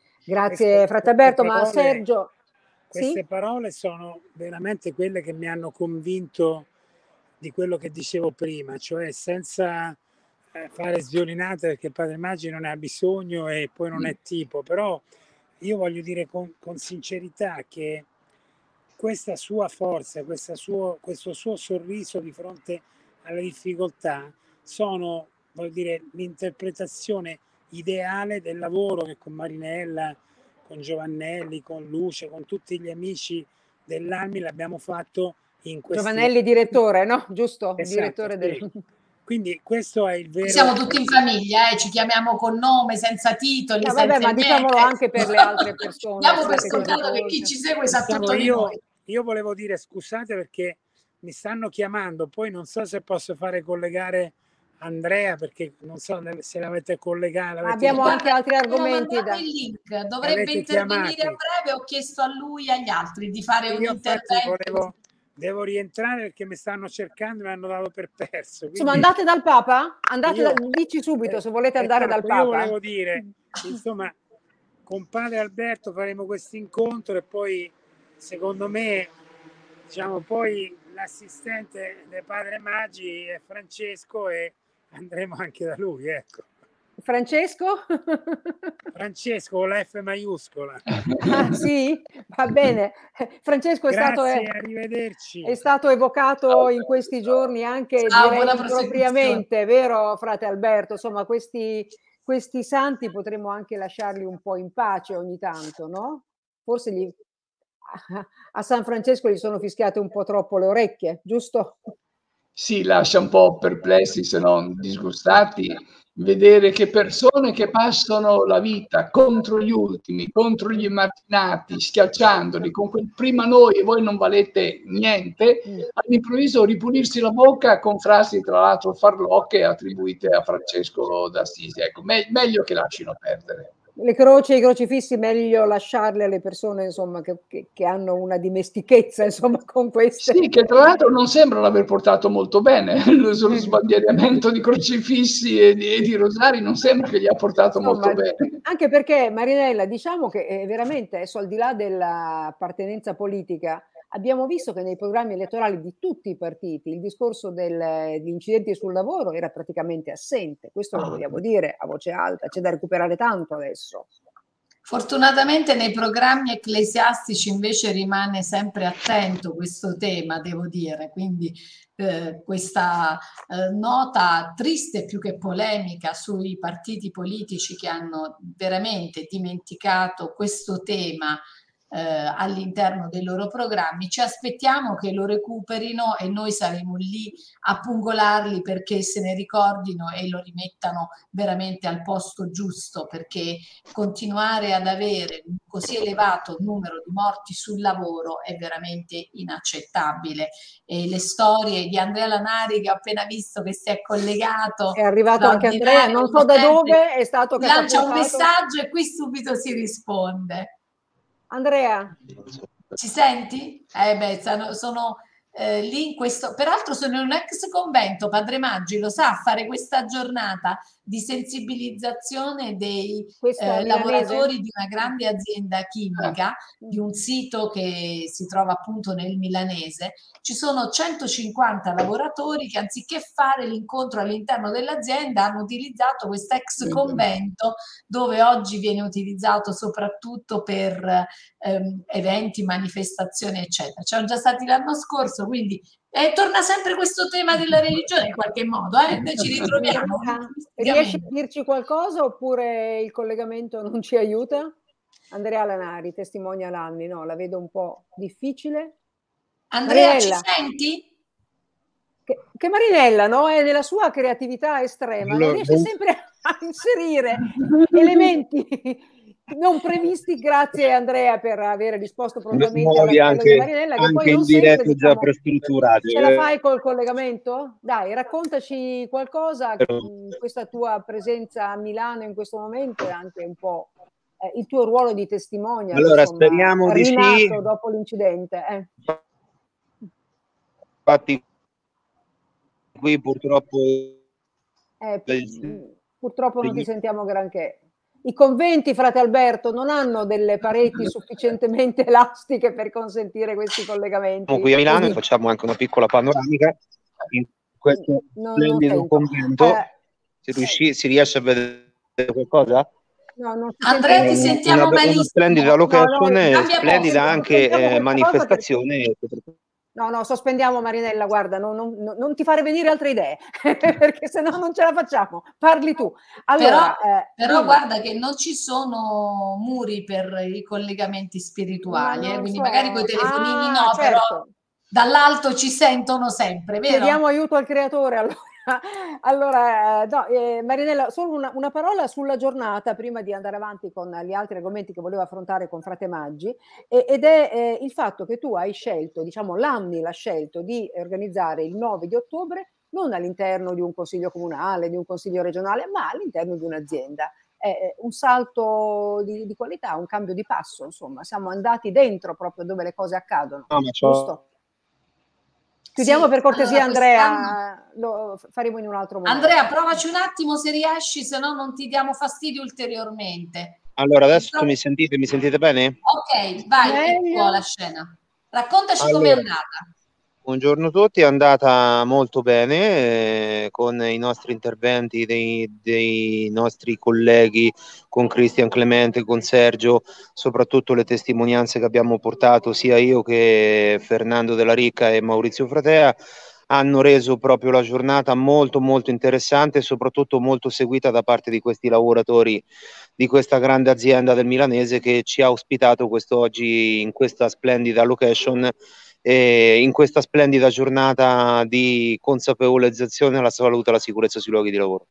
Grazie frate Alberto, ma Sergio... Queste sì? parole sono veramente quelle che mi hanno convinto di quello che dicevo prima, cioè senza eh, fare sviolinate, perché padre Maggi non ne ha bisogno e poi non è tipo, però io voglio dire con, con sincerità che questa sua forza, questa suo, questo suo sorriso di fronte alle difficoltà sono, voglio dire, l'interpretazione ideale del lavoro che con Marinella, con Giovannelli, con Luce, con tutti gli amici dell'A M I l'abbiamo fatto in questi... Giovannelli direttore, no? Giusto? Esatto, direttore sì. del... Quindi questo è il vero... Siamo tutti in famiglia, eh? Ci chiamiamo con nome, senza titoli, no, senza vabbè, ma niente. diciamolo anche per le altre persone. Diamo per scontato che chi ci segue sa tutto di io, noi. Io volevo dire, scusate perché mi stanno chiamando, poi non so se posso fare collegare Andrea, perché non so se l'avete collegata. Abbiamo anche altri argomenti. Da... il link. Dovrebbe intervenire chiamati. A breve, ho chiesto a lui e agli altri di fare un intervento. Volevo, devo rientrare perché mi stanno cercando e mi hanno dato per perso. Quindi... Insomma, andate dal Papa? Andate io, da... Dici subito eh, se volete andare esatto, dal Papa. Io volevo dire, insomma, con padre Alberto faremo questo incontro e poi, secondo me, diciamo, poi l'assistente del padre Maggi è Francesco e andremo anche da lui, ecco. Francesco? Francesco con la F maiuscola. Ah, sì? Va bene. Francesco è Grazie, stato, è, arrivederci. È stato evocato in questi giorni anche Ciao, direi impropriamente, vero frate Alberto? Insomma, questi, questi santi potremmo anche lasciarli un po' in pace ogni tanto, no? Forse gli, a San Francesco gli sono fischiate un po' troppo le orecchie, giusto? Sì, lascia un po' perplessi, se non disgustati, vedere che persone che passano la vita contro gli ultimi, contro gli emarginati, schiacciandoli con quel prima noi e voi non valete niente, mm. all'improvviso ripulirsi la bocca con frasi tra l'altro farlocche attribuite a Francesco d'Assisi. Ecco, me meglio che lasciano perdere. Le croci e i crocifissi meglio lasciarle alle persone insomma che, che, che hanno una dimestichezza insomma con queste. Sì, che tra l'altro non sembrano aver portato molto bene lo sbandieramento di crocifissi e di, e di rosari, non sembra che gli ha portato insomma, molto bene. Anche perché Marinella, diciamo che è veramente adesso al di là dell'appartenenza politica abbiamo visto che nei programmi elettorali di tutti i partiti il discorso del, degli incidenti sul lavoro era praticamente assente, questo lo vogliamo dire a voce alta, c'è da recuperare tanto adesso. Fortunatamente nei programmi ecclesiastici invece rimane sempre attento questo tema, devo dire, quindi eh, questa eh, nota triste più che polemica sui partiti politici che hanno veramente dimenticato questo tema Eh, all'interno dei loro programmi, ci aspettiamo che lo recuperino e noi saremo lì a pungolarli perché se ne ricordino e lo rimettano veramente al posto giusto, perché continuare ad avere un così elevato numero di morti sul lavoro è veramente inaccettabile. E le storie di Andrea Lanari, che ho appena visto che si è collegato, è arrivato anche Andrea, non so da dove è stato lancia un messaggio e qui subito si risponde. Andrea, ci senti? Eh beh, sono, sono eh, lì in questo, peraltro sono in un ex convento, Padre Maggi lo sa, fare questa giornata di sensibilizzazione dei eh, lavoratori di una grande azienda chimica, di un sito che si trova appunto nel milanese. Ci sono centocinquanta lavoratori che anziché fare l'incontro all'interno dell'azienda hanno utilizzato questo ex convento, dove oggi viene utilizzato soprattutto per ehm, eventi, manifestazioni eccetera. C'erano già stati l'anno scorso, quindi eh, torna sempre questo tema della religione in qualche modo, eh? Noi ci ritroviamo. Riesci a dirci qualcosa oppure il collegamento non ci aiuta? Andrea Lanari, testimonia l'anni, no, la vedo un po' difficile. Andrea, Marinella. ci senti? Che, che Marinella, no? È nella sua creatività estrema, allora, non riesce non... sempre a inserire elementi non previsti. Grazie Andrea per aver risposto prontamente all'appello anche, di Marinella, che anche poi non in diretta sempre, già diciamo, prestrutturato. Ce la fai col collegamento? Dai, raccontaci qualcosa, questa tua presenza a Milano in questo momento e anche un po' eh, il tuo ruolo di testimonia. Allora, insomma, speriamo di sì. Dopo l'incidente. Eh. Infatti, qui purtroppo... Eh, purtroppo non ti sentiamo granché. I conventi, frate Alberto, non hanno delle pareti sufficientemente elastiche per consentire questi collegamenti. Qui a Milano e facciamo anche una piccola panoramica in questo non, splendido non convento. Eh, si, riusci, si riesce a vedere qualcosa? No, non Andrea, ti sentiamo una, malissimo. Una splendida location, no, no, splendida anche eh, manifestazione. Perché... No, no, sospendiamo Marinella, guarda, non, non, non ti fare venire altre idee, perché se no non ce la facciamo. Parli tu. Allora, però eh, però prima... guarda che non ci sono muri per i collegamenti spirituali, Ma eh, quindi so. magari con i telefonini ah, no, certo. Però dall'alto ci sentono sempre, vero? Chiediamo aiuto al creatore, allora. Allora, no, eh, Marinella, solo una, una parola sulla giornata prima di andare avanti con gli altri argomenti che volevo affrontare con Frate Maggi, eh, ed è eh, il fatto che tu hai scelto, diciamo l'Amni l'ha scelto di organizzare il nove di ottobre non all'interno di un consiglio comunale, di un consiglio regionale, ma all'interno di un'azienda. È un salto di, di qualità, un cambio di passo, insomma, siamo andati dentro proprio dove le cose accadono, no, ma giusto? Chiudiamo sì, per cortesia, allora, Andrea, lo faremo in un altro momento. Andrea, provaci un attimo se riesci, se no non ti diamo fastidio ulteriormente. Allora, adesso mi sentite, mi sentite bene? Ok, vai, ecco la scena. Raccontaci allora, com'è andata. Buongiorno a tutti, è andata molto bene eh, con i nostri interventi dei, dei nostri colleghi, con Cristian Clemente, con Sergio, soprattutto le testimonianze che abbiamo portato sia io che Fernando Della Ricca e Maurizio Fratea hanno reso proprio la giornata molto molto interessante e soprattutto molto seguita da parte di questi lavoratori di questa grande azienda del milanese che ci ha ospitato quest'oggi in questa splendida location e in questa splendida giornata di consapevolezzazione alla salute e alla sicurezza sui luoghi di lavoro.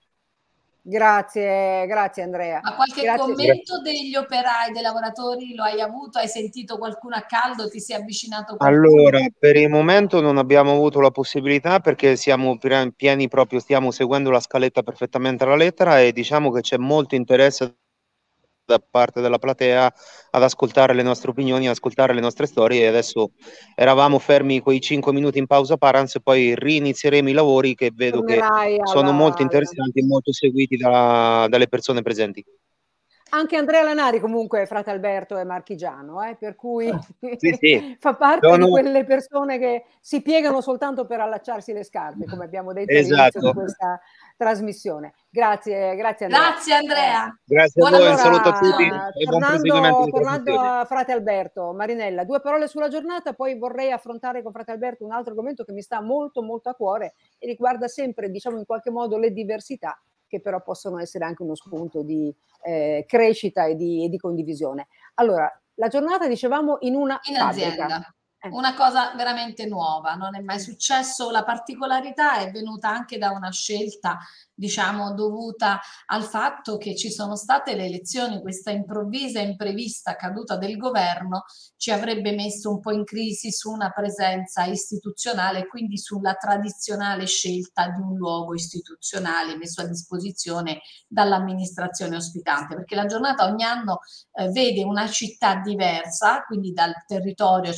Grazie, grazie Andrea. Ma qualche grazie. commento degli operai, dei lavoratori lo hai avuto? Hai sentito qualcuno a caldo? Ti sei avvicinato qualcuno? Allora, per il momento non abbiamo avuto la possibilità perché siamo pieni proprio, stiamo seguendo la scaletta perfettamente alla lettera e diciamo che c'è molto interesse da parte della platea ad ascoltare le nostre opinioni, ascoltare le nostre storie e adesso eravamo fermi quei cinque minuti in pausa Parans e poi rinizieremo i lavori che vedo Tornerai che sono alla... molto interessanti e molto seguiti da, dalle persone presenti. Anche Andrea Lanari comunque, frate Alberto, è marchigiano, eh? Per cui sì, sì. fa parte Sono... di quelle persone che si piegano soltanto per allacciarsi le scarpe, come abbiamo detto esatto. all'inizio di questa trasmissione. Grazie, grazie Andrea. Grazie Andrea. Grazie a voi, allora, un saluto a tutti e buon proseguimento. Tornando a frate Alberto, Marinella, due parole sulla giornata, poi vorrei affrontare con frate Alberto un altro argomento che mi sta molto molto a cuore e riguarda sempre, diciamo in qualche modo, le diversità che però possono essere anche uno spunto di eh, crescita e di, e di condivisione. Allora, la giornata, dicevamo, in una in fabbrica. Azienda. Eh. Una cosa veramente nuova, non è mai successo. La particolarità è venuta anche da una scelta, diciamo, dovuta al fatto che ci sono state le elezioni, questa improvvisa e imprevista caduta del governo ci avrebbe messo un po' in crisi su una presenza istituzionale, quindi sulla tradizionale scelta di un luogo istituzionale messo a disposizione dall'amministrazione ospitante, perché la giornata ogni anno eh, vede una città diversa, quindi dal territorio, c'è qualcuno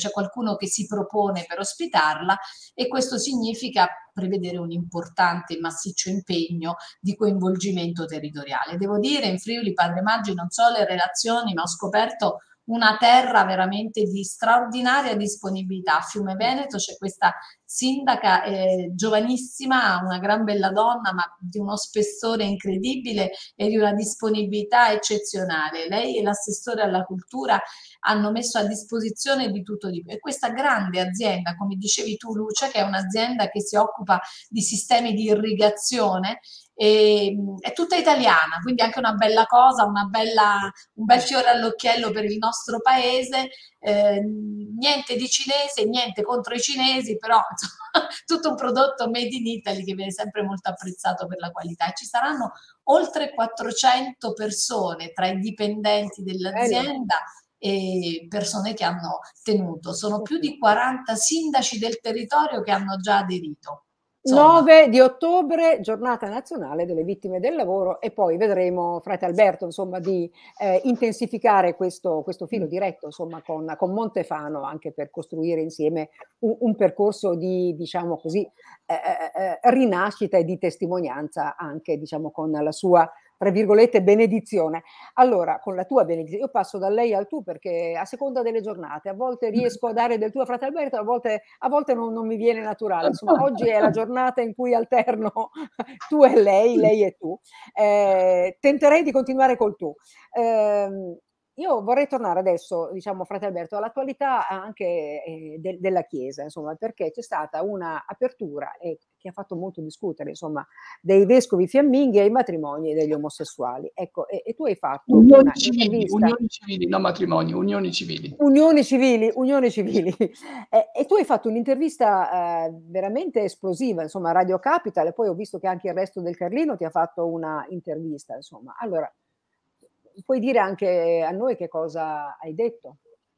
uno che si propone per ospitarla, e questo significa prevedere un importante e massiccio impegno di coinvolgimento territoriale. Devo dire, in Friuli Padre Maggi non so le relazioni, ma ho scoperto una terra veramente di straordinaria disponibilità. A Fiume Veneto c'è questa sindaca eh, giovanissima, una gran bella donna, ma di uno spessore incredibile e di una disponibilità eccezionale. Lei e l'assessore alla cultura hanno messo a disposizione di tutto di più. E questa grande azienda, come dicevi tu Lucia, che è un'azienda che si occupa di sistemi di irrigazione, e, è tutta italiana, quindi anche una bella cosa, una bella, un bel fiore all'occhiello per il nostro paese. Eh, niente di cinese, niente contro i cinesi, però insomma, tutto un prodotto made in Italy che viene sempre molto apprezzato per la qualità. E ci saranno oltre quattrocento persone tra i dipendenti dell'azienda e persone che hanno tenuto. Sono più di quaranta sindaci del territorio che hanno già aderito. nove di ottobre, giornata nazionale delle vittime del lavoro, e poi vedremo, frate Alberto, insomma, di eh, intensificare questo, questo filo diretto, insomma, con, con Montefano, anche per costruire insieme un, un percorso di, diciamo così, eh, eh, rinascita e di testimonianza, anche, diciamo, con la sua, tra virgolette, benedizione. Allora, con la tua benedizione, io passo da lei al tu, perché a seconda delle giornate, a volte riesco a dare del tuo a frate Alberto, a volte, a volte non, non mi viene naturale. Insomma, oggi è la giornata in cui alterno tu e lei, lei e tu. Eh, tenterei di continuare col tu. Eh, io vorrei tornare adesso, diciamo, frate Alberto, all'attualità anche eh, de- della Chiesa, insomma, perché c'è stata una apertura eh, che ha fatto molto discutere, insomma, dei vescovi fiamminghi ai matrimoni degli omosessuali. Ecco, e, e tu hai fatto unioni una civili, intervista. unioni civili, non matrimoni, unioni civili. Unioni civili, unioni civili. E, e tu hai fatto un'intervista eh, veramente esplosiva, insomma, a Radio Capital, e poi ho visto che anche il Resto del Carlino ti ha fatto una intervista, insomma. Allora, puoi dire anche a noi che cosa hai detto?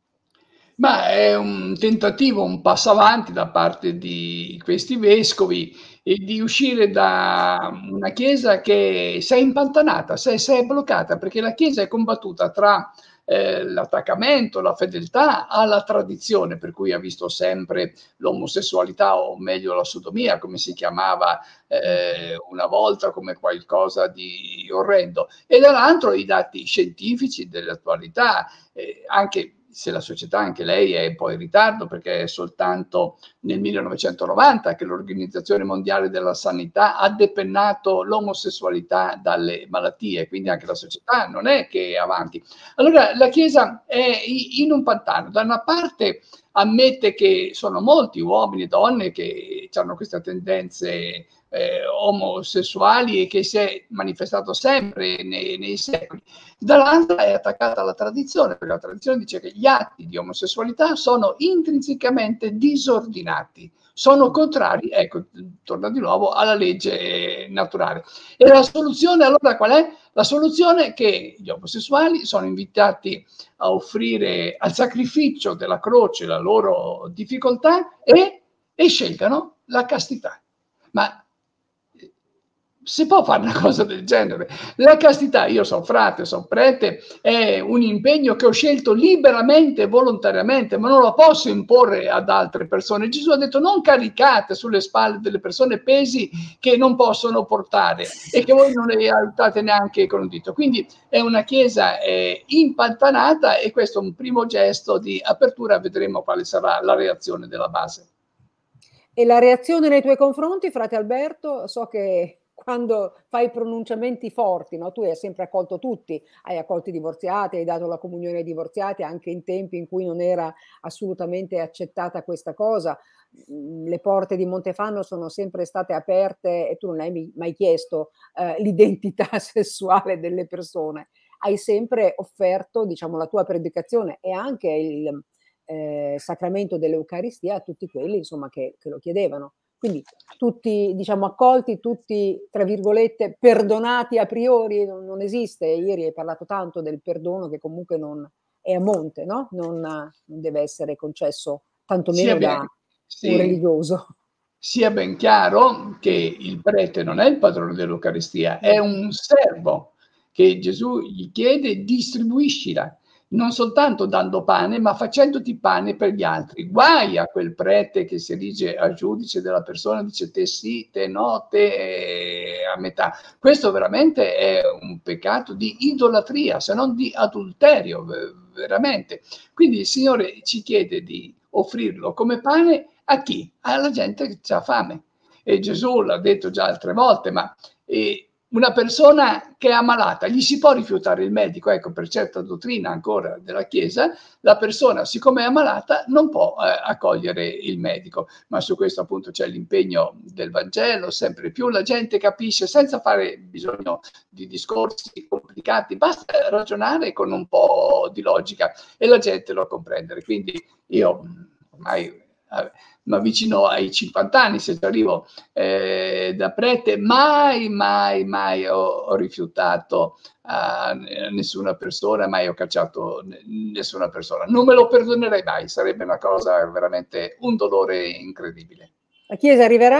Ma è un tentativo, un passo avanti da parte di questi vescovi e di uscire da una Chiesa che si è impantanata, si è, si è bloccata, perché la Chiesa è combattuta tra eh, l'attaccamento, la fedeltà alla tradizione, per cui ha visto sempre l'omosessualità, o meglio la sodomia, come si chiamava eh, una volta, come qualcosa di orrendo, e dall'altro i dati scientifici dell'attualità, eh, anche se la società, anche lei, è un po' in ritardo, perché è soltanto nel millenovecentonovanta che l'Organizzazione Mondiale della Sanità ha depennato l'omosessualità dalle malattie, quindi anche la società non è che è avanti. Allora la Chiesa è in un pantano. Da una parte ammette che sono molti uomini e donne che hanno queste tendenze eh, omosessuali e che si è manifestato sempre nei, nei secoli. Dall'altra è attaccata alla tradizione, perché la tradizione dice che gli atti di omosessualità sono intrinsecamente disordinati, sono contrari, ecco, torna di nuovo alla legge naturale. E la soluzione allora qual è? La soluzione è che gli omosessuali sono invitati a offrire al sacrificio della croce la loro difficoltà e, e scelgano la castità. Ma si può fare una cosa del genere? La castità, io sono frate, sono prete, è un impegno che ho scelto liberamente, volontariamente, ma non lo posso imporre ad altre persone. Gesù ha detto: non caricate sulle spalle delle persone pesi che non possono portare e che voi non le aiutate neanche con un dito. Quindi è una Chiesa eh, impantanata, e questo è un primo gesto di apertura. Vedremo quale sarà la reazione della base. E la reazione nei tuoi confronti, frate Alberto? So che quando fai pronunciamenti forti, no? Tu hai sempre accolto tutti, hai accolto i divorziati, hai dato la comunione ai divorziati anche in tempi in cui non era assolutamente accettata questa cosa. Le porte di Montefano sono sempre state aperte e tu non hai mai chiesto eh, l'identità sessuale delle persone. Hai sempre offerto, diciamo, la tua predicazione e anche il eh, sacramento dell'Eucaristia a tutti quelli, insomma, che, che lo chiedevano. Quindi tutti, diciamo, accolti, tutti, tra virgolette, perdonati a priori, non, non esiste. Ieri hai parlato tanto del perdono che comunque non è a monte, no? Non, non deve essere concesso tantomeno da ben, sì, un religioso. Sia ben chiaro che il prete non è il padrone dell'Eucaristia, è un servo che Gesù gli chiede: distribuiscila. non soltanto dando pane, ma facendoti pane per gli altri. Guai a quel prete che si erige a giudice della persona e dice te sì, te no, te a metà. Questo veramente è un peccato di idolatria, se non di adulterio, veramente. Quindi il Signore ci chiede di offrirlo come pane a chi? Alla gente che ha fame. E Gesù l'ha detto già altre volte, ma eh, una persona che è ammalata, gli si può rifiutare il medico? Ecco, per certa dottrina ancora della Chiesa, la persona, siccome è ammalata, non può eh, accogliere il medico. Ma su questo appunto c'è l'impegno del Vangelo, sempre più la gente capisce senza fare bisogno di discorsi complicati, basta ragionare con un po' di logica e la gente lo comprendere. Quindi io ormai eh, mi avvicino ai cinquanta anni, se ci arrivo eh, da prete, mai, mai, mai ho, ho rifiutato a nessuna persona, mai ho cacciato nessuna persona. Non me lo perdonerei mai, sarebbe una cosa veramente, un dolore incredibile. La Chiesa arriverà?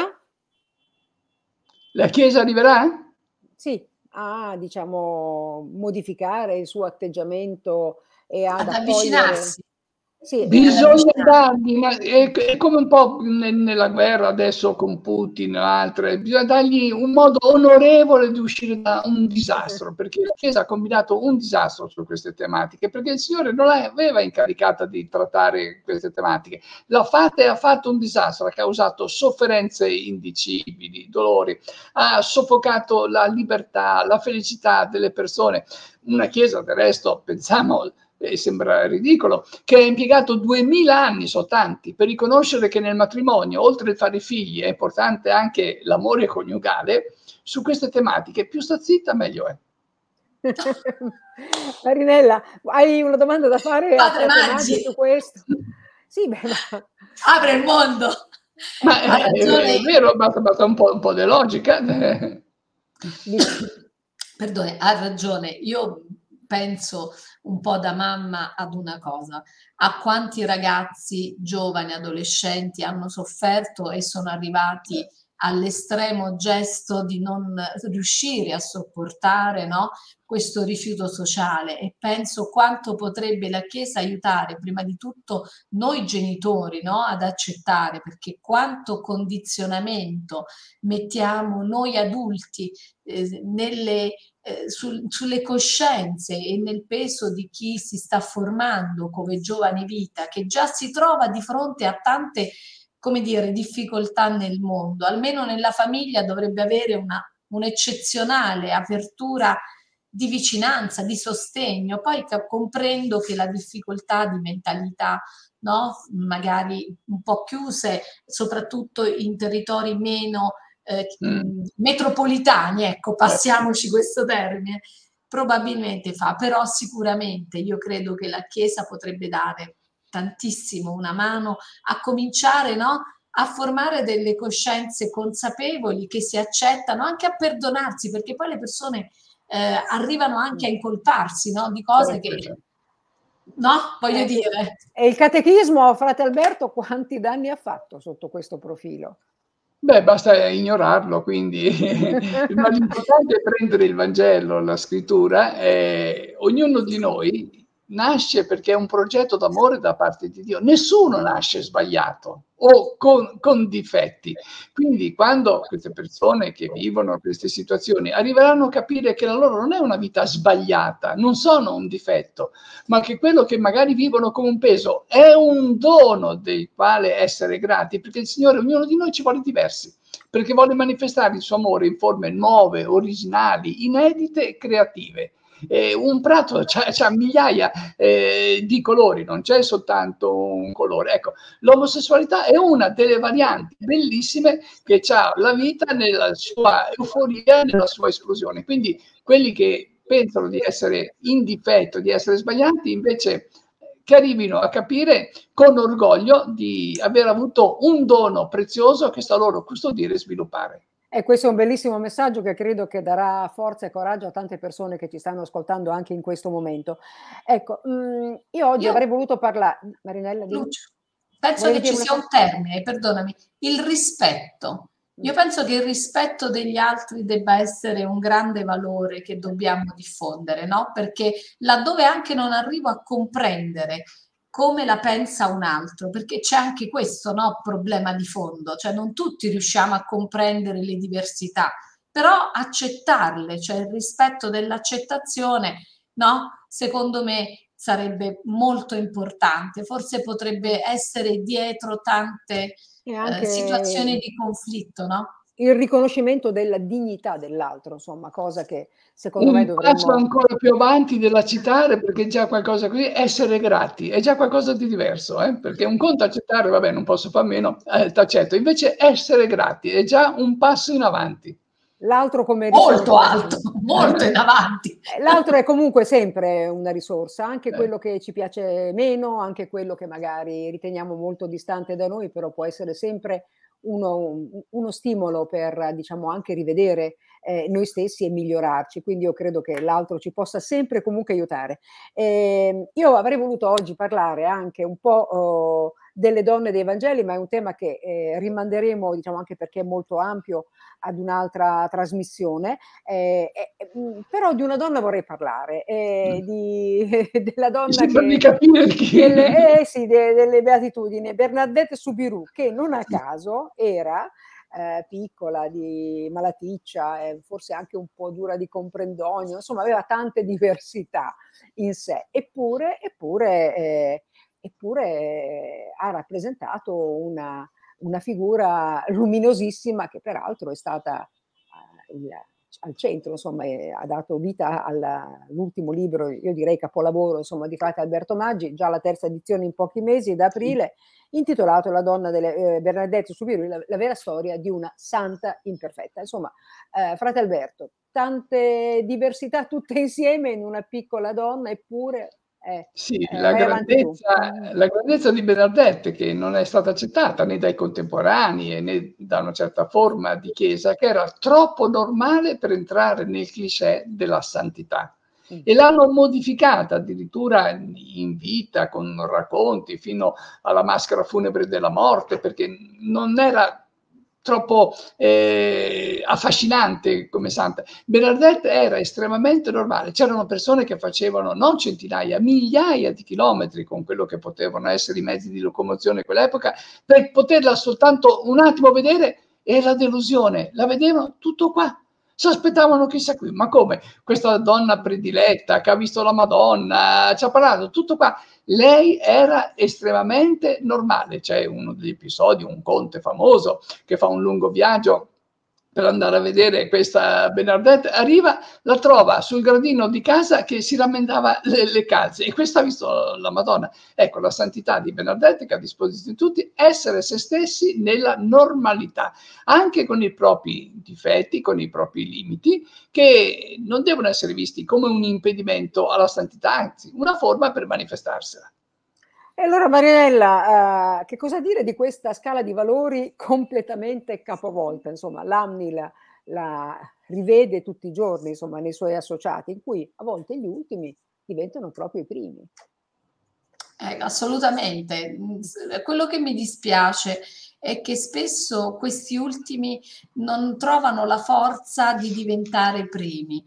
La Chiesa arriverà? Sì, a diciamo modificare il suo atteggiamento e ad, ad accogliere... avvicinarsi. Sì, bisogna dargli, ma è, è come un po' nella guerra adesso con Putin e altre, bisogna dargli un modo onorevole di uscire da un disastro, perché la Chiesa ha combinato un disastro su queste tematiche, perché il Signore non l'aveva incaricata di trattare queste tematiche, l'ha fatta e ha fatto un disastro, ha causato sofferenze indicibili, dolori, ha soffocato la libertà, la felicità delle persone. Una Chiesa, del resto, pensiamo, e sembra ridicolo, che ha impiegato duemila anni, so tanti, per riconoscere che nel matrimonio, oltre a fare figli, è importante anche l'amore coniugale. Su queste tematiche più sta zitta meglio è. Marinella, hai una domanda da fare a Padre Maggi su questo? Sì, beh, ma... apre il mondo. Ma è, è, è vero, basta, basta un po', un po' di logica. Perdone, ha ragione. Io penso un po' da mamma ad una cosa: a quanti ragazzi, giovani, adolescenti hanno sofferto e sono arrivati all'estremo gesto di non riuscire a sopportare, no, questo rifiuto sociale, e penso quanto potrebbe la Chiesa aiutare prima di tutto noi genitori, no, ad accettare, perché quanto condizionamento mettiamo noi adulti eh, nelle Eh, sul, sulle coscienze e nel peso di chi si sta formando come giovane vita, che già si trova di fronte a tante, come dire, difficoltà nel mondo. Almeno nella famiglia dovrebbe avere una, un'eccezionale apertura di vicinanza, di sostegno. Poi comprendo che la difficoltà di mentalità, no, magari un po' chiuse, soprattutto in territori meno Eh, mm. metropolitani, ecco, passiamoci questo termine, probabilmente fa, però sicuramente io credo che la Chiesa potrebbe dare tantissimo una mano a cominciare, no, a formare delle coscienze consapevoli che si accettano, anche a perdonarsi, perché poi le persone eh, arrivano anche a incolparsi, no, di cose che, no, voglio eh, dire. E il catechismo, frate Alberto, quanti danni ha fatto sotto questo profilo? Beh, basta ignorarlo, quindi ma l'importante è prendere il Vangelo, la scrittura, e ognuno di noi nasce perché è un progetto d'amore da parte di Dio. Nessuno nasce sbagliato o con, con difetti. Quindi quando queste persone che vivono queste situazioni arriveranno a capire che la loro non è una vita sbagliata, non sono un difetto, ma che quello che magari vivono come un peso è un dono del quale essere grati, perché il Signore, ognuno di noi ci vuole diversi, perché vuole manifestare il suo amore in forme nuove, originali, inedite e creative. Eh, un prato c'ha migliaia eh, di colori, non c'è soltanto un colore. Ecco, l'omosessualità è una delle varianti bellissime che ha la vita nella sua euforia, nella sua esplosione. Quindi quelli che pensano di essere in difetto, di essere sbagliati, invece che arrivino a capire con orgoglio di aver avuto un dono prezioso che sta loro custodire e sviluppare. E questo è un bellissimo messaggio che credo che darà forza e coraggio a tante persone che ci stanno ascoltando anche in questo momento. Ecco, mh, io oggi io, avrei voluto parlare... Marinella, Lucio, penso che ci sia un termine, perdonami, il rispetto. Io penso che il rispetto degli altri debba essere un grande valore che dobbiamo diffondere, no? Perché laddove anche non arrivo a comprendere come la pensa un altro, perché c'è anche questo, no, problema di fondo, cioè non tutti riusciamo a comprendere le diversità, però accettarle, cioè il rispetto dell'accettazione, no? Secondo me sarebbe molto importante, forse potrebbe essere dietro tante E eh, situazioni anche di conflitto, no? il riconoscimento della dignità dell'altro, insomma, cosa che secondo me Un passo dovremmo... ancora più avanti della citare, perché già qualcosa così, essere grati, è già qualcosa di diverso, eh? Perché un conto accettare, vabbè, non posso far meno, eh, t'accetto, invece essere grati è già un passo in avanti. L'altro come Molto risorsa. alto, molto in avanti. L'altro è comunque sempre una risorsa, anche Eh. quello che ci piace meno, anche quello che magari riteniamo molto distante da noi, però può essere sempre uno, uno stimolo per, diciamo, anche rivedere eh, noi stessi e migliorarci. Quindi io credo che l'altro ci possa sempre comunque aiutare. Eh, io avrei voluto oggi parlare anche un po' oh, delle donne dei Vangeli, ma è un tema che eh, rimanderemo, diciamo, anche perché è molto ampio, ad un'altra trasmissione. Eh, eh, però di una donna vorrei parlare, eh, di, della donna sembra che... di capire chi. Delle, eh sì, de, delle beatitudini, Bernadette Soubirous, che non a caso era eh, piccola, di malaticcia, eh, forse anche un po' dura di comprendonio, insomma aveva tante diversità in sé, eppure, eppure, eh, eppure eh, ha rappresentato una, una figura luminosissima che peraltro è stata eh, il, al centro, insomma, eh, ha dato vita all'ultimo libro, io direi capolavoro, insomma, di frate Alberto Maggi, già la terza edizione in pochi mesi, da aprile, intitolato La donna delle eh, Bernadette Soubirous, la, la vera storia di una santa imperfetta. Insomma, eh, frate Alberto, tante diversità tutte insieme in una piccola donna, eppure... Eh, Sì, eh, la vai avanti tu. grandezza, la grandezza di Bernadette, che non è stata accettata né dai contemporanei né da una certa forma di chiesa, che era troppo normale per entrare nel cliché della santità. Mm. E l'hanno modificata addirittura in vita, con racconti, fino alla maschera funebre della morte, perché non era troppo eh, affascinante come santa. Bernadette era estremamente normale, c'erano persone che facevano non centinaia, migliaia di chilometri con quello che potevano essere i mezzi di locomozione in quell'epoca per poterla soltanto un attimo vedere, e la delusione, la vedevano tutto qua. Si aspettavano chissà qui, ma come? Questa donna prediletta che ha visto la Madonna, ci ha parlato, tutto qua. Lei era estremamente normale. C'è uno degli episodi, un conte famoso che fa un lungo viaggio per andare a vedere questa Bernadette, arriva, la trova sul gradino di casa che si rammentava le, le calze, e questa ha visto la Madonna. Ecco, la santità di Bernadette, che ha a disposizione di tutti, essere se stessi nella normalità, anche con i propri difetti, con i propri limiti, che non devono essere visti come un impedimento alla santità, anzi, una forma per manifestarsela. E allora Marianella, uh, che cosa dire di questa scala di valori completamente capovolta? Insomma, l'Amni la, la rivede tutti i giorni, insomma, nei suoi associati, in cui a volte gli ultimi diventano proprio i primi. Eh, assolutamente. Quello che mi dispiace è che spesso questi ultimi non trovano la forza di diventare primi,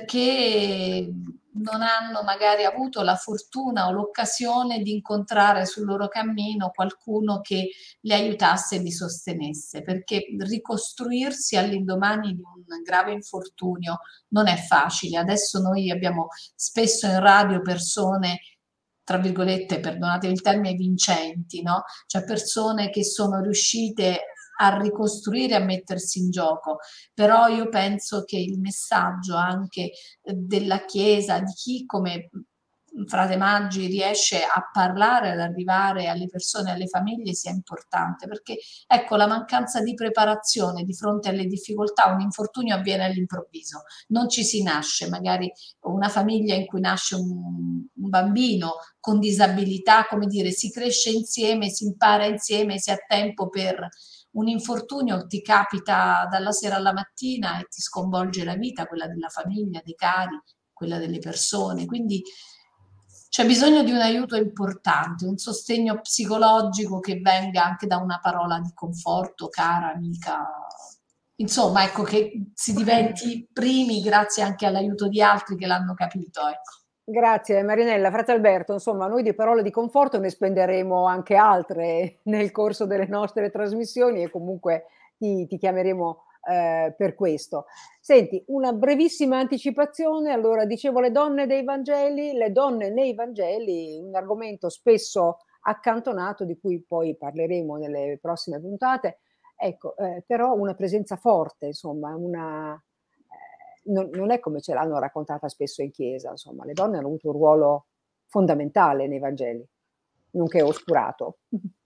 perché non hanno magari avuto la fortuna o l'occasione di incontrare sul loro cammino qualcuno che li aiutasse e li sostenesse, perché ricostruirsi all'indomani di un grave infortunio non è facile. Adesso noi abbiamo spesso in radio persone, tra virgolette, perdonate il termine, vincenti, no? Cioè persone che sono riuscite a ricostruire, a mettersi in gioco. Però io penso che il messaggio anche della Chiesa, di chi come frate Maggi riesce a parlare, ad arrivare alle persone, alle famiglie, sia importante, perché ecco, la mancanza di preparazione di fronte alle difficoltà, un infortunio avviene all'improvviso, non ci si nasce, magari una famiglia in cui nasce un, un bambino con disabilità, come dire, si cresce insieme, si impara insieme, si ha tempo per... Un infortunio ti capita dalla sera alla mattina e ti sconvolge la vita, quella della famiglia, dei cari, quella delle persone, quindi c'è bisogno di un aiuto importante, un sostegno psicologico che venga anche da una parola di conforto, cara amica. Insomma, ecco, che si diventi primi grazie anche all'aiuto di altri che l'hanno capito, ecco. Grazie Marinella. Frate Alberto, insomma, noi di parole di conforto ne spenderemo anche altre nel corso delle nostre trasmissioni e comunque ti, ti chiameremo eh, per questo. Senti, una brevissima anticipazione. Allora, dicevo le donne dei Vangeli, le donne nei Vangeli, un argomento spesso accantonato di cui poi parleremo nelle prossime puntate. Ecco, eh, però una presenza forte, insomma, una... Non, non è come ce l'hanno raccontata spesso in chiesa, insomma, le donne hanno avuto un ruolo fondamentale nei Vangeli, nonché oscurato.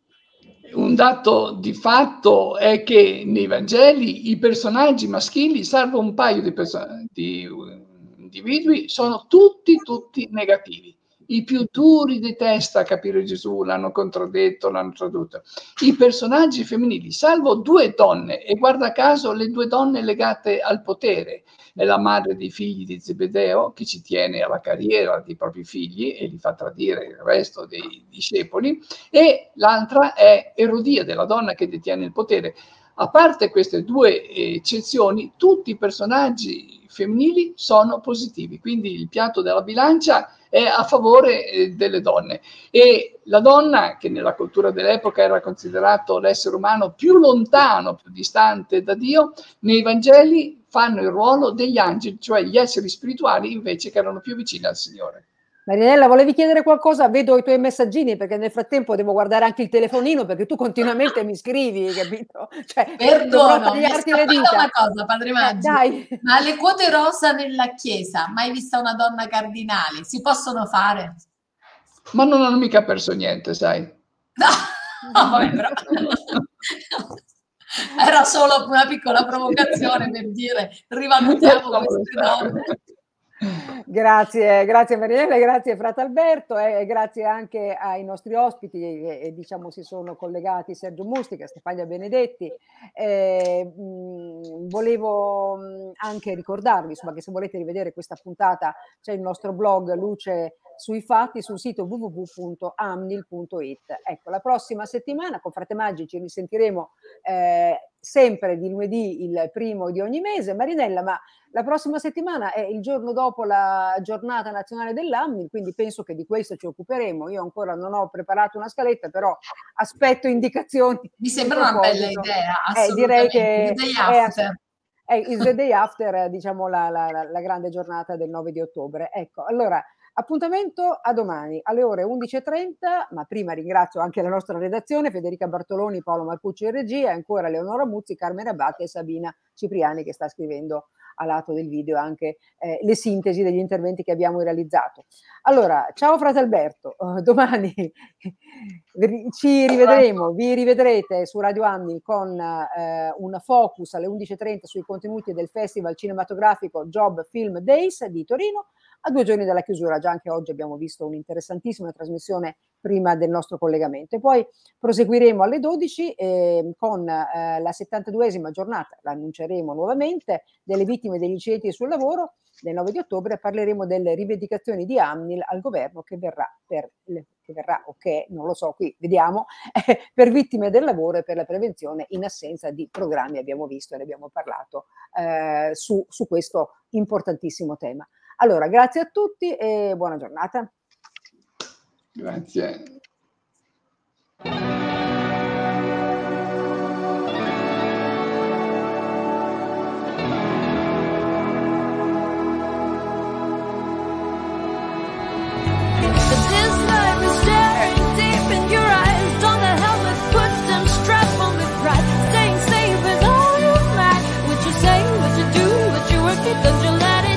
Un dato di fatto è che nei Vangeli i personaggi maschili, salvo un paio di, person- di individui, sono tutti, tutti negativi. I più duri di testa a capire Gesù l'hanno contraddetto, l'hanno tradotto. I personaggi femminili, salvo due donne, e guarda caso le due donne legate al potere, è la madre dei figli di Zebedeo, che ci tiene alla carriera dei propri figli e li fa tradire il resto dei discepoli, e l'altra è Erodiade, la donna che detiene il potere. A parte queste due eccezioni, tutti i personaggi femminili sono positivi, quindi il piatto della bilancia è a favore eh, delle donne. E la donna, che nella cultura dell'epoca era considerato l'essere umano più lontano, più distante da Dio, nei Vangeli fanno il ruolo degli angeli, cioè gli esseri spirituali invece che erano più vicini al Signore. Marinella, volevi chiedere qualcosa? Vedo i tuoi messaggini, perché nel frattempo devo guardare anche il telefonino, perché tu continuamente mi scrivi, capito? Cioè, perdono, mi è scappata una cosa, Padre Maggi, eh, dai. Ma le quote rosa nella chiesa, mai vista una donna cardinale, si possono fare? Ma non hanno mica perso niente, sai? No, no vabbè, però... era solo una piccola provocazione per dire rivalutiamo queste donne. Grazie, grazie Marinella, grazie Frate Alberto e grazie anche ai nostri ospiti che eh, diciamo si sono collegati, Sergio Mustica, Stefania Benedetti. Eh, mh, volevo mh, anche ricordarvi insomma, che se volete rivedere questa puntata c'è il nostro blog Luce sui Fatti sul sito w w w punto amnil punto it. Ecco, la prossima settimana con Frate Maggi ci risentiremo eh, sempre di lunedì il primo di ogni mese. Marinella, ma la prossima settimana è il giorno dopo la giornata nazionale dell'Amnil, quindi penso che di questo ci occuperemo. Io ancora non ho preparato una scaletta, però aspetto indicazioni. Mi sembra una bella idea, eh, direi che day after. È, è il The Day After, diciamo la, la, la, la grande giornata del nove di ottobre. Ecco, allora appuntamento a domani alle ore undici e trenta, ma prima ringrazio anche la nostra redazione, Federica Bartoloni, Paolo Marcucci in regia, e ancora Leonora Muzzi, Carmine Abate e Sabina Cipriani che sta scrivendo a lato del video anche eh, le sintesi degli interventi che abbiamo realizzato. Allora, ciao Frate Alberto, uh, domani ci rivedremo, vi rivedrete su Radio Amnil con uh, un focus alle undici e trenta sui contenuti del Festival Cinematografico Job Film Days di Torino, a due giorni dalla chiusura. Già anche oggi abbiamo visto un'interessantissima trasmissione prima del nostro collegamento. E poi proseguiremo alle dodici eh, con eh, la settantaduesima giornata, la annunceremo nuovamente, delle vittime degli incidenti sul lavoro del nove di ottobre. Parleremo delle rivendicazioni di Amnil al governo che verrà, per, che verrà o che, non lo so, qui vediamo, eh, per vittime del lavoro e per la prevenzione in assenza di programmi, abbiamo visto e ne abbiamo parlato eh, su, su questo importantissimo tema. Allora, grazie a tutti e buona giornata. Grazie.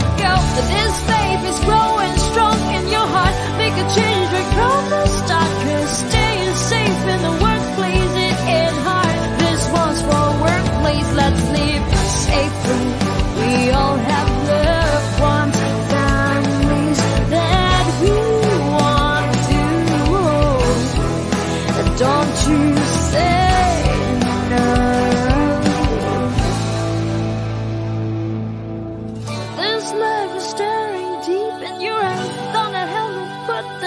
This faith is growing strong in your heart. Make a change right from the start.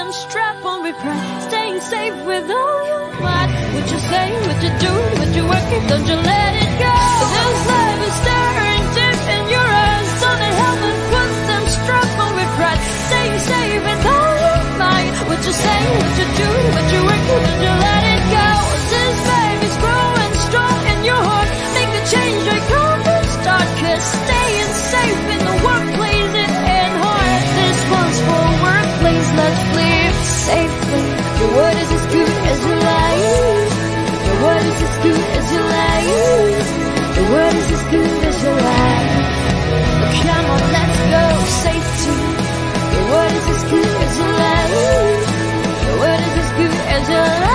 and strap on with pride, staying safe with all your might. What you say, what you do, what you work it, don't you let it go. This life is staring deep in your eyes, don't it help and put them strap on with pride, staying safe with all your might. What you say, what you do, what you work it, don't you let it go. This life is growing strong in your heart, make the change right come to start, cause staying safe in the workplace it ain't hard. This one's for workplace, let's live safely. Your word is as good as your life. Your word is as good as your life. Your word is as good as your life. Come on, let's go, safety. Your word is as good as your life. Your word is as good as your life.